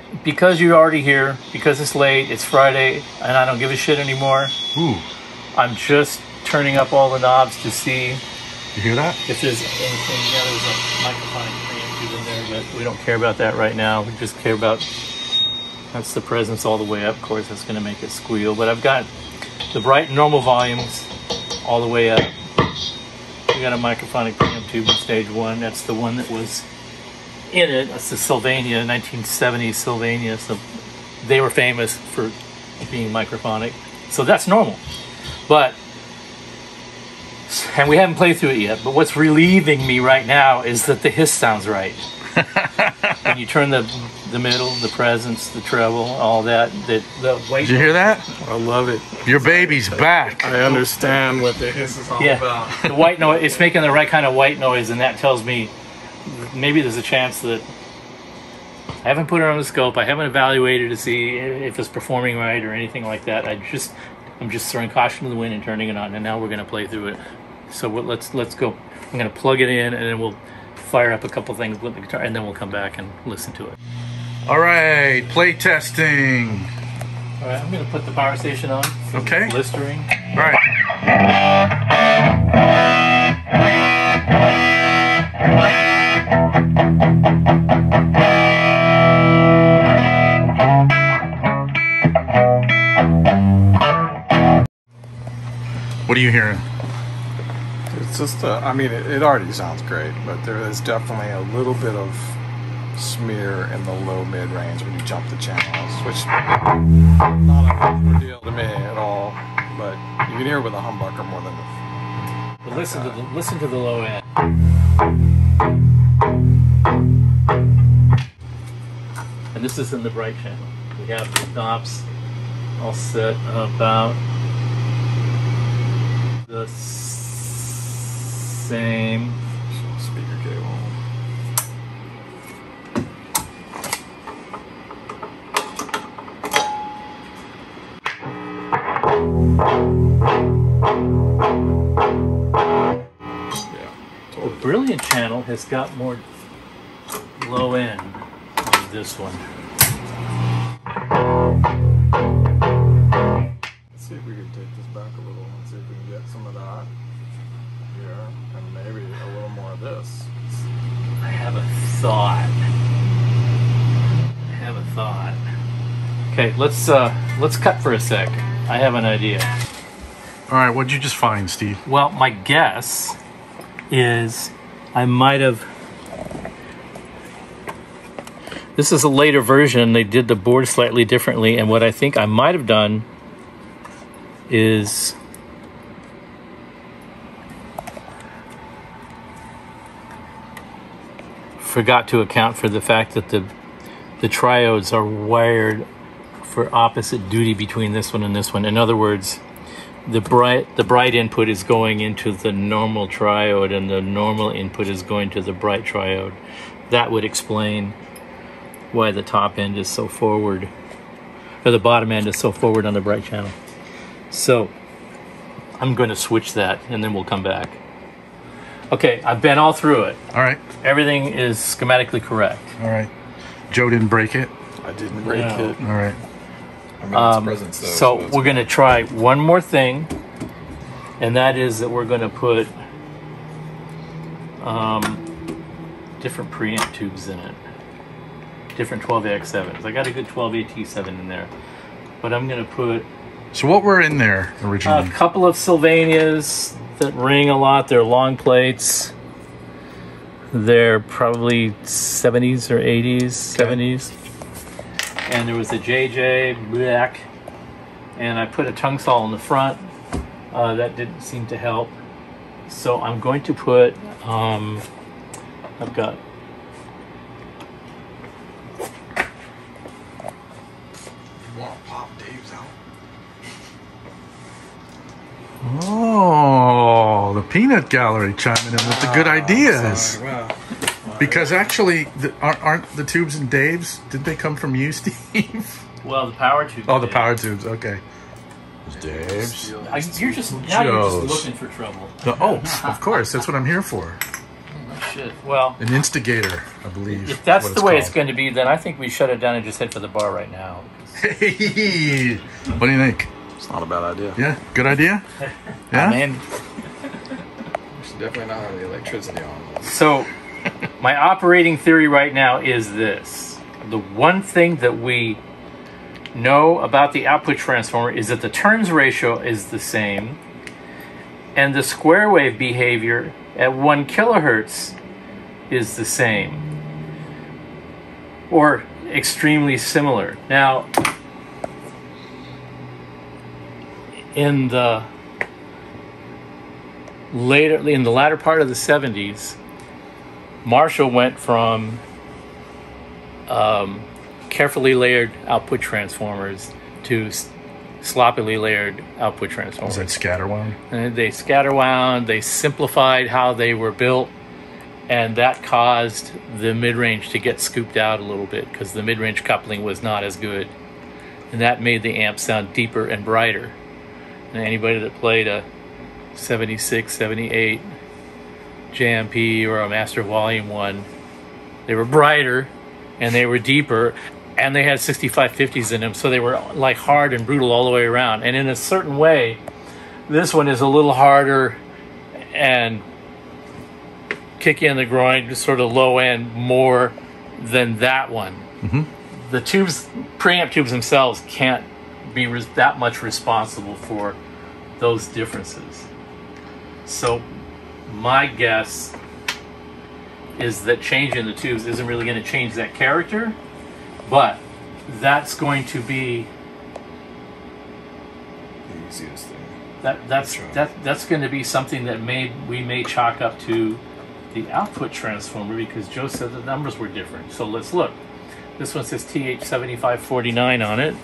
because you're already here, because it's late, it's Friday, and I don't give a shit anymore, Ooh, I'm just turning up all the knobs to see you hear that? if there's anything. Yeah, there's a microphonic preamp tube in there, but we don't care about that right now. We just care about, that's the presence all the way up. Of course, that's going to make it squeal. But I've got the bright normal volumes all the way up. We got a microphonic preamp tube in stage one. That's the one that was in it. That's the Sylvania, nineteen seventies Sylvania. So they were famous for being microphonic. So that's normal. But, and we haven't played through it yet, but what's relieving me right now is that the hiss sounds right. When you turn the the middle, the presence, the treble, all that, the, the white. Did you hear that? I love it. Your baby's back. I understand what the hiss is all Yeah, about. the white noise, it's making the right kind of white noise, and that tells me maybe there's a chance that I haven't put it on the scope, I haven't evaluated to see if it's performing right or anything like that. I just, I'm just throwing caution to the wind and turning it on, and now we're going to play through it. So we'll, let's let's go. I'm going to plug it in, and then we'll fire up a couple things with the guitar, and then we'll come back and listen to it. All right, play testing. All right, I'm going to put the power station on. Okay. Blistering. All right. What are you hearing? It's just, uh, I mean, it, it already sounds great, but there is definitely a little bit of smear in the low mid range when you jump the channels, which not a big deal to me at all. But you can hear it with a humbucker more than. But listen to the listen to the low end. And this is in the bright channel. We have the knobs all set about the same. Speaker cable. Yeah, The Brilliant channel has got more low end than this one. Let's see if we can take this back a little and see if we can get some of that here, and maybe a little more of this. I have a thought. I have a thought. Okay, let's uh, let's cut for a sec. I have an idea. All right, what'd you just find, Steve? Well, my guess is I might have. This is a later version. They did the board slightly differently, and what I think I might have done is forgot to account for the fact that the the triodes are wired for opposite duty between this one and this one. In other words, the bright the bright input is going into the normal triode, and the normal input is going to the bright triode. That would explain why the top end is so forward, or the bottom end is so forward on the bright channel. So I'm going to switch that, and then we'll come back. Okay, I've been all through it. All right, Everything is schematically correct. all right. Joe didn't break it. I didn't break No. it. All right. I mean, Um, it's presence, though, so it's we're going to try one more thing, and that is that we're going to put um, different preamp tubes in it. Different twelve A X sevens. I got a good twelve A T seven in there. But I'm going to put So what were in there originally? a couple of Sylvanias that ring a lot. They're long plates. They're probably seventies or eighties, seventies. And there was a J J black, and I put a tongue saw in the front. Uh, that didn't seem to help. So I'm going to put, um, I've got You want to pop Dave's out? Oh, the peanut gallery chiming in with the good Ah, ideas. sorry, well, Because actually, the, aren't, aren't the tubes in Dave's? Did they come from you, Steve? well the power tube. Oh, the power tubes. Okay. Dave's. I, you're just now you're Joe's. just looking for trouble. The, oh, of course. That's what I'm here for. Shit. Shit. Well, An instigator, I believe. if that's what the way called. it's going to be, then I think we shut it down and just head for the bar right now. Hey, what do you think? It's not a bad idea. Yeah, good idea. Yeah. Man. We should definitely not have the electricity on. So, my operating theory right now is this. The one thing that we know about the output transformer is that the turns ratio is the same, and the square wave behavior at one kilohertz is the same, or extremely similar. Now, in the later, in the latter part of the seventies, Marshall went from um, carefully layered output transformers to s- sloppily layered output transformers. Was that scatterwound? And they scatterwound, they simplified how they were built, and that caused the mid-range to get scooped out a little bit because the mid-range coupling was not as good. And that made the amp sound deeper and brighter. And anybody that played a seventy-six, seventy-eight J M P or a Master Volume one, they were brighter and they were deeper, and they had sixty-five fifties in them, so they were like hard and brutal all the way around. And in a certain way, this one is a little harder and kick you in the groin, just sort of low end more than that one. Mm-hmm. The tubes, preamp tubes themselves can't be res- that much responsible for those differences. So my guess is that changing the tubes isn't really going to change that character, but that's going to be The easiest thing. that that's Sure. that that's going to be something that may we may chalk up to the output transformer, because Joe said the numbers were different. So let's look. This one says T H seventy-five forty-nine on it.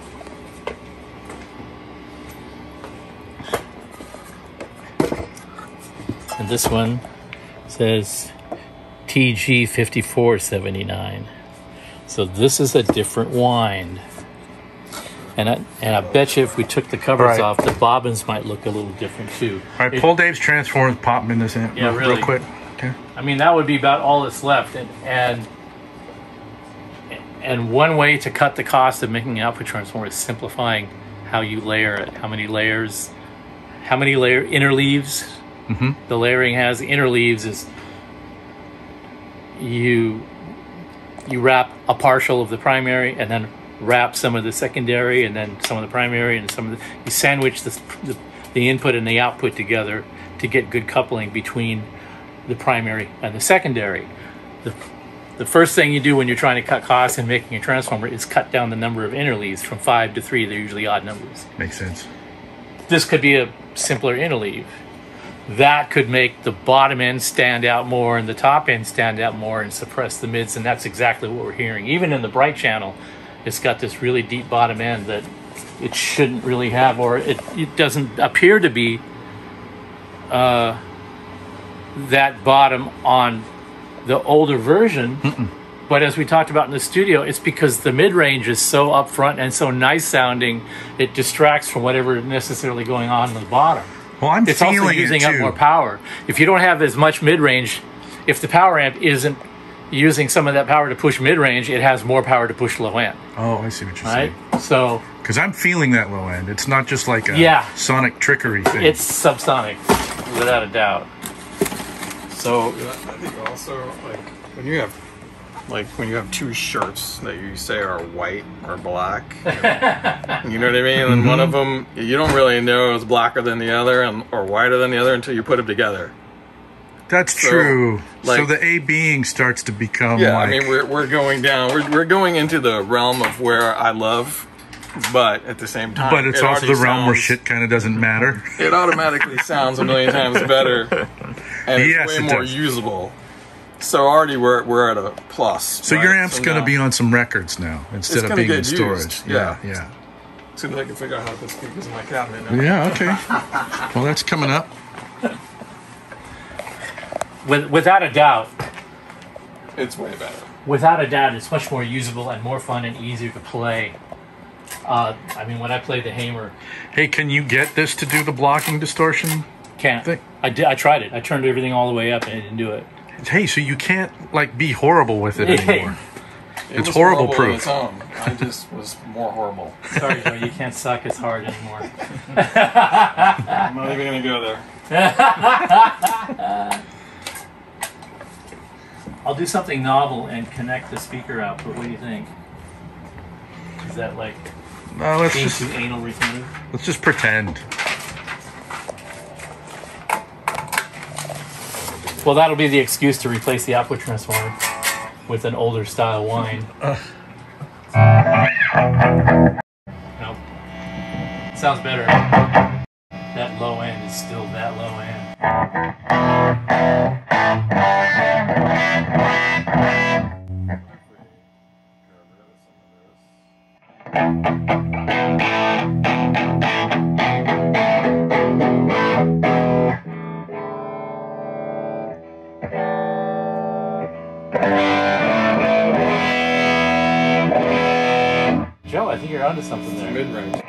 And this one says T G fifty-four seventy-nine. So this is a different wind. And I, and I bet you if we took the covers Right. off, the bobbins might look a little different too. All right, It- pull Dave's transformers, pop them in this amp Yeah, real, really. real quick. Okay. I mean, that would be about all that's left. And, and and one way to cut the cost of making an output transformer is simplifying how you layer it. How many layers, how many layer interleaves Mm-hmm. the layering has. Interleaves is you you wrap a partial of the primary and then wrap some of the secondary and then some of the primary and some of the, you sandwich the, the, the input and the output together to get good coupling between the primary and the secondary. The, the first thing you do when you're trying to cut costs and making a transformer is cut down the number of interleaves from five to three. They're usually odd numbers. Makes sense. This could be a simpler interleave. That could make the bottom end stand out more and the top end stand out more and suppress the mids, and that's exactly what we're hearing. Even in the bright channel, it's got this really deep bottom end that it shouldn't really have, or it, it doesn't appear to be uh, that bottom on the older version. Mm-mm. But as we talked about in the studio, it's because the mid-range is so upfront and so nice sounding, it distracts from whatever is necessarily going on in the bottom. Well, I'm It's feeling also using it up too. more power. If you don't have as much mid-range, if the power amp isn't using some of that power to push mid-range, it has more power to push low end, Oh, I see what you're right? saying. So Because I'm feeling that low end. It's not just like a Yeah. sonic trickery thing. it's subsonic, without a doubt. So I think also, like, when you have, like, when you have two shirts that you say are white or black, you know what I mean? And one of them, you don't really know is blacker than the other and, or whiter than the other until you put them together. That's So, true. so like- the A being starts to become Yeah, like... I mean, we're, we're going down, we're, we're going into the realm of where I love, but at the same time, but it's it also the already realm where sounds- shit kind of doesn't matter. It automatically sounds a million times better, and it's Yes, way it more does. usable. So already we're we're at a plus. So your right? amp's So going to now- be on some records now instead It's of gonna being in get storage. used, Yeah, yeah. yeah. As soon as I can figure out how to put speakers in my cabinet. Now. Yeah, okay. Well, that's coming up. with, without a doubt, It's way better. without a doubt, it's much more usable and more fun and easier to play. Uh, I mean, when I played the Hamer, Hey, can you get this to do the blocking distortion? can't. Think- I did. I tried it. I turned everything all the way up and it didn't do it. Hey, so you can't like be horrible with it anymore. It It's was horrible horrible proof. on its own. I just was more horrible. Sorry, Joe, you can't suck as hard anymore. I'm not even gonna go there. I'll do something novel and connect the speaker output. What do you think? Is that like No, let's being just too anal retentive? let's just pretend. Well, that'll be the excuse to replace the output transformer with an older style wine. Nope. Sounds better. That low end is still that low end. Joe, I think you're onto something there. Mid-range.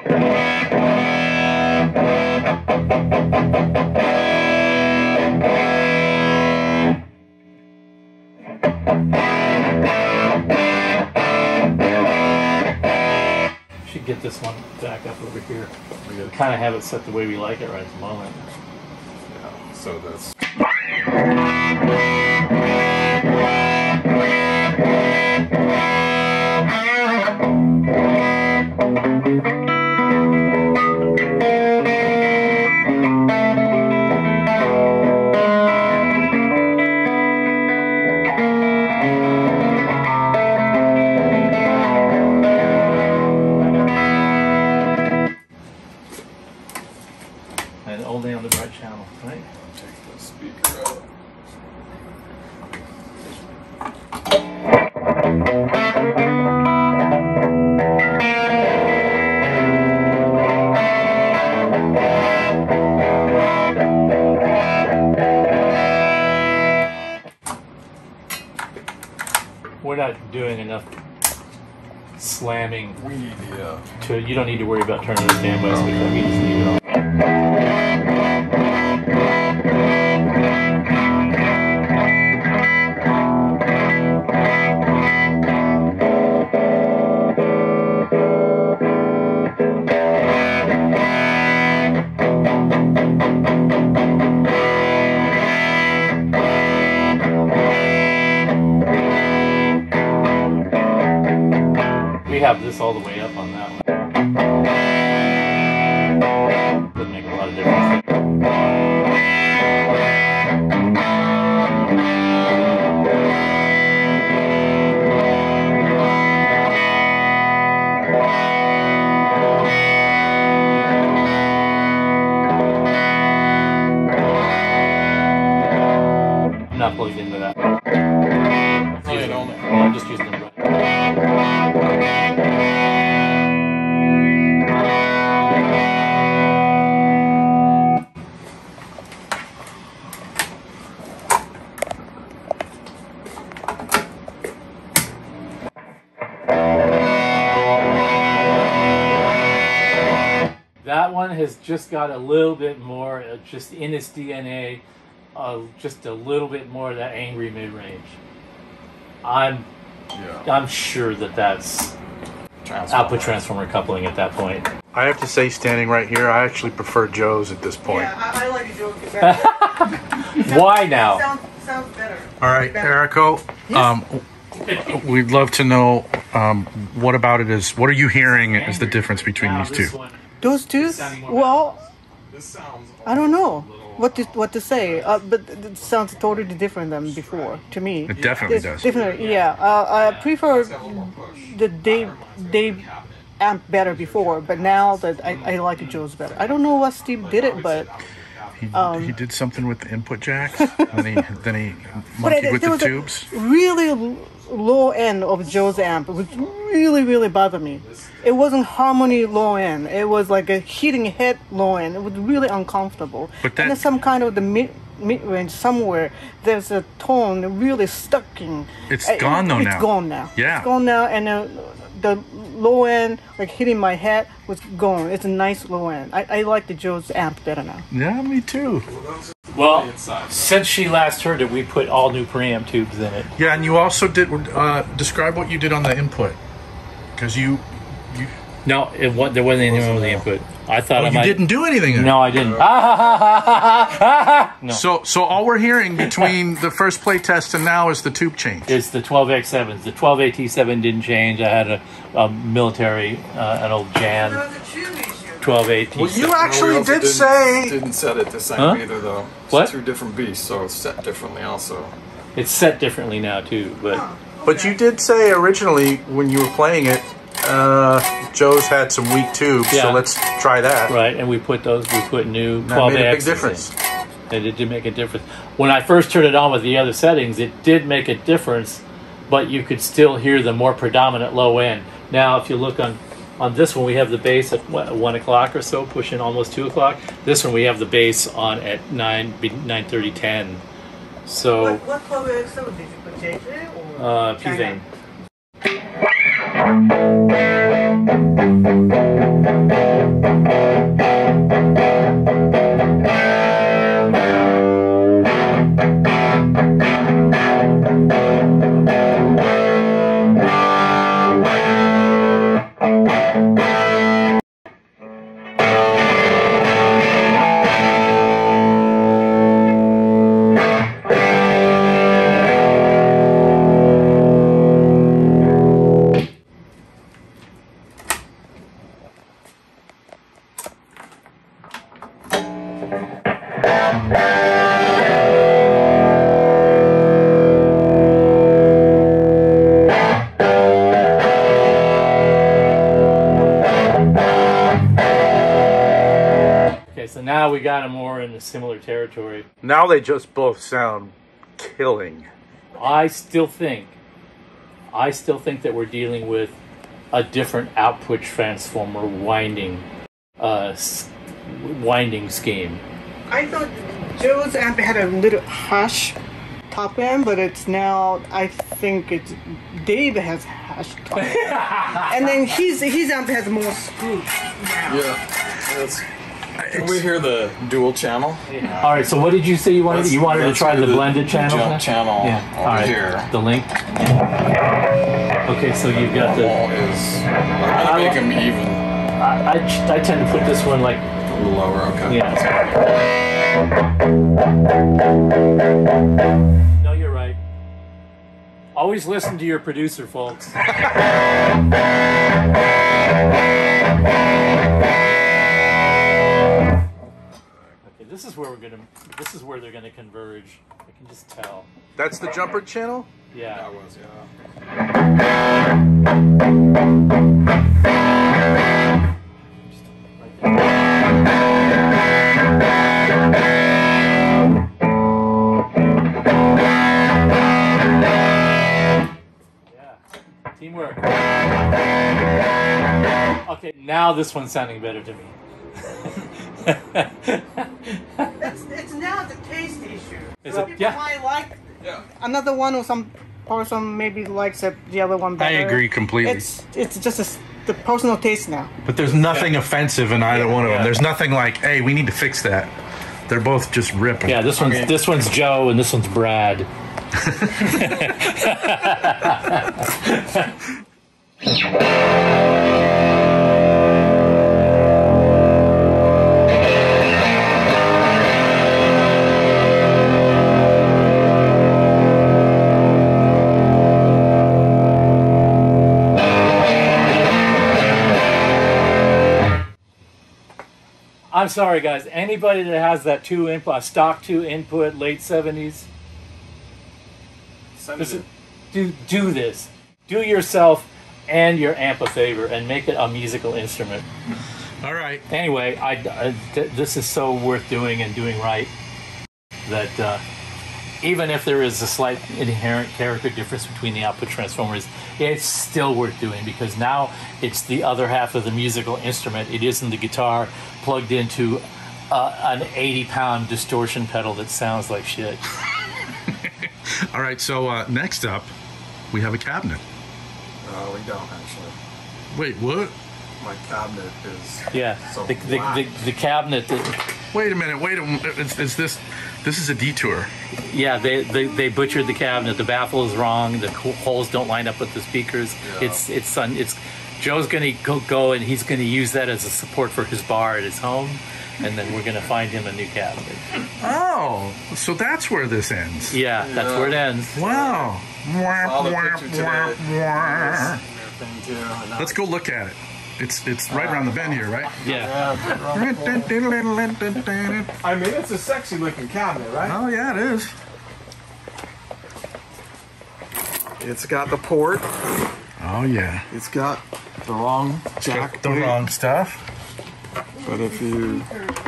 Should get this one back up over here. We kind of have it set the way we like it right at the moment. Yeah, so that's... And only on the right channel, right? Take the speaker out. We're not doing enough slamming We need the... Uh, to, you don't need to worry about turning the standby switch. We just leave it on. We have this all the way up on that one. Doesn't make a lot of difference. I'm not plugged into that. Oh, yeah, only. Yeah, I'm just using them. That one has just got a little bit more, uh, just in its D N A, uh, just a little bit more of that angry mid-range. I'm, yeah. I'm sure that that's Transformer. output transformer coupling at that point. I have to say, standing right here, I actually prefer Joe's at this point. Yeah, I, I like Joe better. Why now? Sounds, sounds better. All right, Better. Erico, um, we'd love to know um, what about it is, what are you hearing is the difference between Now these this two? one- Those two? sounding more Well, This sounds... I don't know what to, what to say, uh, but it sounds totally different than before to me. It definitely It's does. Definitely, yeah. Uh, I prefer Let's have a little more push. the Dave Dave amp better before, but now that I, I like Joe's better. I don't know what Steve did it, but He, Um, he did something with the input jacks, then he then he but monkeyed it, with there the was a tubes. really l- low end of Joe's amp, which really really bothered me. It wasn't harmony low end. It was like a hitting head low end. It was really uncomfortable. But and then that- some kind of the mid mid range somewhere. There's a tone really stuck in. It's uh, gone though it's now. gone now. Yeah. It's gone now, and uh, the low end, like hitting my head, was gone. It's a nice low end. I, I like the Joe's amp better now. Yeah, me too. Well, since she last heard it, we put all new preamp tubes in it. Yeah, and you also did uh, describe what you did on the input, because you, you. No, it wa- there wasn't anything wrong with the input. I thought Oh, I you might. didn't do anything. No, I didn't. Ah, ha, ha, ha, ha, ha, ha. No. So, so all we're hearing between the first play test and now is the tube change. It's the twelve X sevens. The twelve A T seven didn't change. I had a, a military, uh, an old Jan twelve A T seven. Well, you No, we actually also did didn't, say. didn't set it the same Huh? either, though. It's What? two different beasts, so it's set differently also. It's set differently now too, but But you did say originally when you were playing it, uh, Joe's had some weak tubes, Yeah. so let's try that. right. And we put those. We put new That twelve made a big X's difference. in. It did make a difference. When I first turned it on with the other settings, it did make a difference, but you could still hear the more predominant low end. Now, if you look on on this one, we have the bass at what, one o'clock or so, pushing almost two o'clock. This one, we have the bass on at nine, nine thirty, ten. So, what twelve X seven did you put, J J or uh, P-Vane. So now we got them more in a similar territory. Now they just both sound killing. I still think, I still think that we're dealing with a different output transformer winding, uh, s- winding scheme. I thought Joe's amp had a little harsh top end, but it's now, I think it's, Dave has harsh top end. And then his, his amp has more screws now. Yeah. That's, can we hear the dual channel? All right. So what did you say you wanted? Let's- you wanted to let's try do the, the blended channel. jump channel Yeah. over All right. here. The link. Okay. So you've got the. Wall is. I'm gonna make them even. I, I, I tend to put this one like. A little lower, okay. Yeah. No, you're right. Always listen to your producer, folks. Okay, this is where we're gonna. This is where they're gonna converge. I can just tell. That's the jumper channel? Yeah. That was, yeah. Right there. Yeah. Teamwork. Okay, now this one's sounding better to me. It's, it's now the taste issue. Is Some it? people Yeah. might like Yeah. another one, or some person maybe likes it, the other one better. I agree completely. It's it's just a s the personal taste now. But there's nothing offensive in either one of Yeah. them. There's nothing like, hey, we need to fix that. They're both just ripping. Yeah, this one's Okay. this one's Joe and this one's Brad. I'm sorry, guys. Anybody that has that two input, stock two input, late seventies, Send this it is, do do this. Do yourself and your amp a favor and make it a musical instrument. All right. Anyway, I, I- th- this is so worth doing and doing right that uh, even if there is a slight inherent character difference between the output transformers, it's still worth doing because now it's the other half of the musical instrument. It isn't the guitar plugged into uh, an eighty pound distortion pedal that sounds like shit. All right, so uh, next up, we have a cabinet. No, we don't actually. Wait, what? My cabinet is Yeah, so the, the, black. the, the cabinet that, Wait a minute. Wait a minute. Is, is this? This is a detour. yeah, they, they they butchered the cabinet. The baffle is wrong. The co- holes don't line up with the speakers. Yeah. It's it's un, it's Joe's gonna go, go and he's gonna use that as a support for his bar at his home, and then we're gonna find him a new cabinet. Oh, so that's where this ends. Yeah, that's where it ends. Wow. Saw the picture today. Yes, everything too, and Let's go look at it. It's it's right around the bend here, right? Yeah. I mean, it's a sexy looking cabinet, right? Oh yeah, it is. It's got the port. Oh yeah. It's got the wrong jack. The plate. wrong stuff. But if you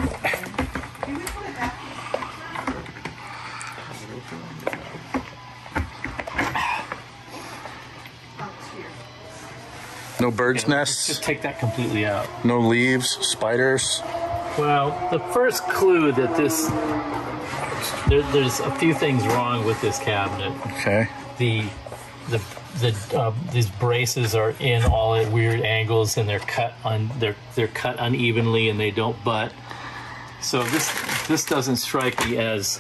No bird's Just nests. take that completely out. No leaves. Spiders. Well, the first clue that this there, there's a few things wrong with this cabinet. Okay. The the the uh, these braces are in all at weird angles and they're cut on they're they're cut unevenly and they don't butt. So this this doesn't strike me as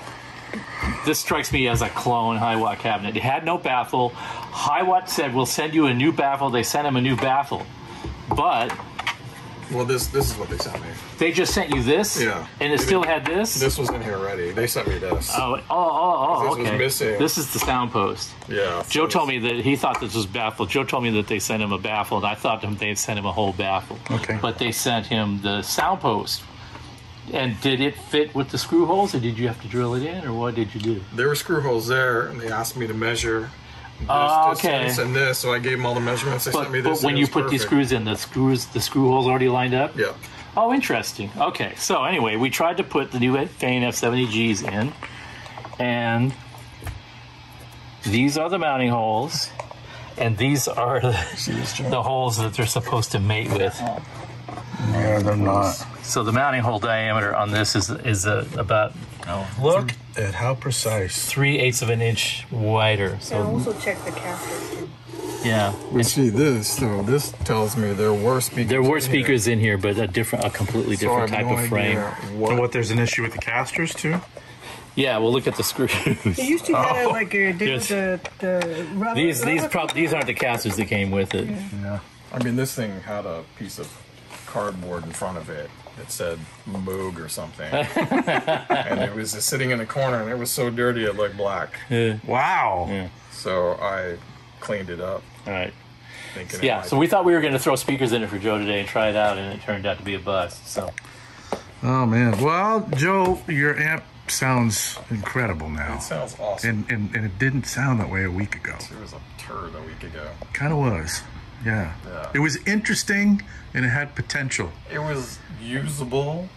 this strikes me as a clone Hiwatt cabinet. It had no baffle. Hiwatt said we'll send you a new baffle. They sent him a new baffle, but well, this this is what they sent me. they just sent you this. Yeah. and it They still didn't- had this. This was in here already. They sent me this. Oh, oh, oh, oh, This was okay. missing. This is the sound post. Yeah. Joe so told me that he thought this was baffle. Joe told me that they sent him a baffle, and I thought them they'd sent him a whole baffle. Okay. But they sent him the sound post. And did it fit with the screw holes, or did you have to drill it in, or what did you do? there were screw holes there, and they asked me to measure this Oh, okay. distance and this, so I gave them all the measurements. They But, sent me this. but when and it you was put these perfect. screws in, the screws, the screw holes already lined up. Yeah. Oh, interesting. Okay, so anyway, we tried to put the new Fane F seventy Gs in, and these are the mounting holes, and these are the, the holes that they're supposed to mate with. Yeah, they're not. So the mounting hole diameter on this is is a, about Look at how precise. three eighths of an inch wider. And So also check the casters too. yeah, We see this, so this tells me there were speakers. there were in here. speakers in here, but a different, a completely So I different have type no of frame. idea And What, what? There's an issue with the casters too. Yeah, well, look at the screws. They used to have like a, There's- the the rubber. These these rubber- prob- these aren't the casters that came with it. Yeah. I mean, this thing had a piece of cardboard in front of it that said Moog or something. And it was just sitting in a corner, and it was so dirty it looked black. Wow. Yeah. So I cleaned it up, All right. thinking it Yeah, might so we thought we were going to throw speakers in it for Joe today and try it out, and it turned out to be a bust. So Oh man. Well, Joe, your amp sounds incredible now, It sounds awesome. and, and and it didn't sound that way a week ago. It was a turd a week ago. Kind of was. Yeah. Yeah. It was interesting and it had potential. It was usable,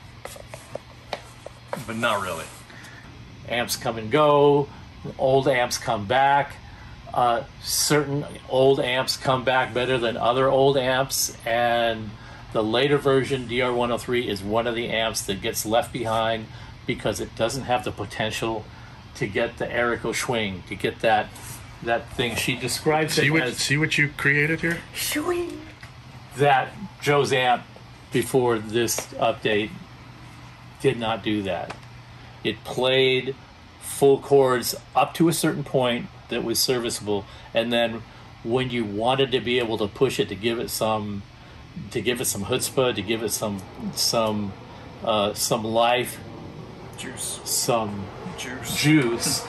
but not really. amps come and go, old amps come back. Uh, certain old amps come back better than other old amps, and the later version D R one oh three is one of the amps that gets left behind because it doesn't have the potential to get the Erico swing, to get that that thing. She describes See it what as see what you created here? Showing. that Joe's amp before this update did not do that. It played full chords up to a certain point that was serviceable, and then when you wanted to be able to push it to give it some to give it some chutzpah, to give it some some uh, some life, Juice. some Juice. juice.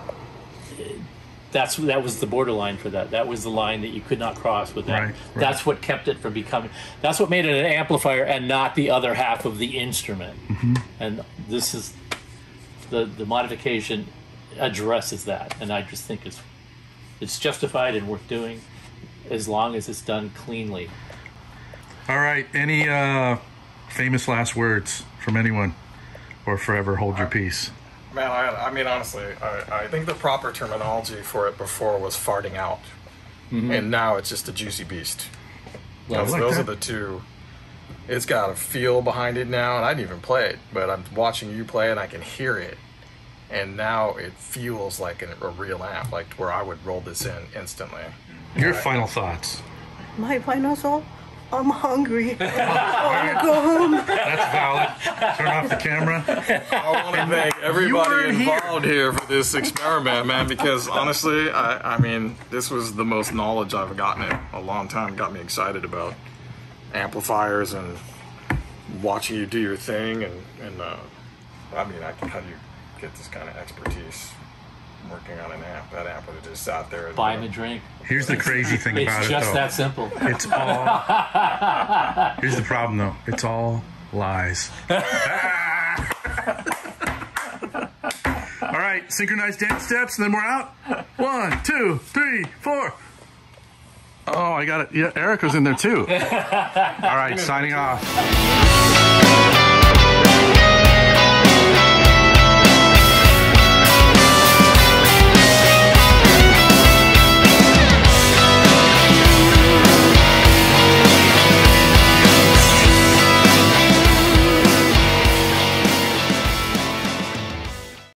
That's that was the borderline for that. That was the line that you could not cross with that. Right, right. That's what kept it from becoming. That's what made it an amplifier and not the other half of the instrument. Mm-hmm. And this is the the modification addresses that, and I just think it's it's justified and worth doing as long as it's done cleanly. All right. Any uh, famous last words from anyone, or forever hold your peace? Man, I, I mean, honestly, I, I think the proper terminology for it before was farting out. And now it's just a juicy beast. Well, Those, like those that. are the two. It's got a feel behind it now, and I didn't even play it, but I'm watching you play it, and I can hear it. And now it feels like an, a real amp, like where I would roll this in instantly. Your final thoughts. My final thought? I'm hungry. I want to go home. That's valid. Turn off the camera. I want to thank everybody involved here. here for this experiment, man, because honestly, I, I mean, this was the most knowledge I've gotten in a long time. Got me excited about amplifiers and watching you do your thing. And, and uh, I mean, I can how do you get this kind of expertise working on an amp? That amp would have just sat there. Buy him a drink. Here's the crazy thing It's about it, just though. that simple. It's all. Here's the problem, though. It's all lies. All right, synchronized dance steps, and then we're out. One, two, three, four. Oh, I got it. Yeah, Eric was in there too. All right, signing off.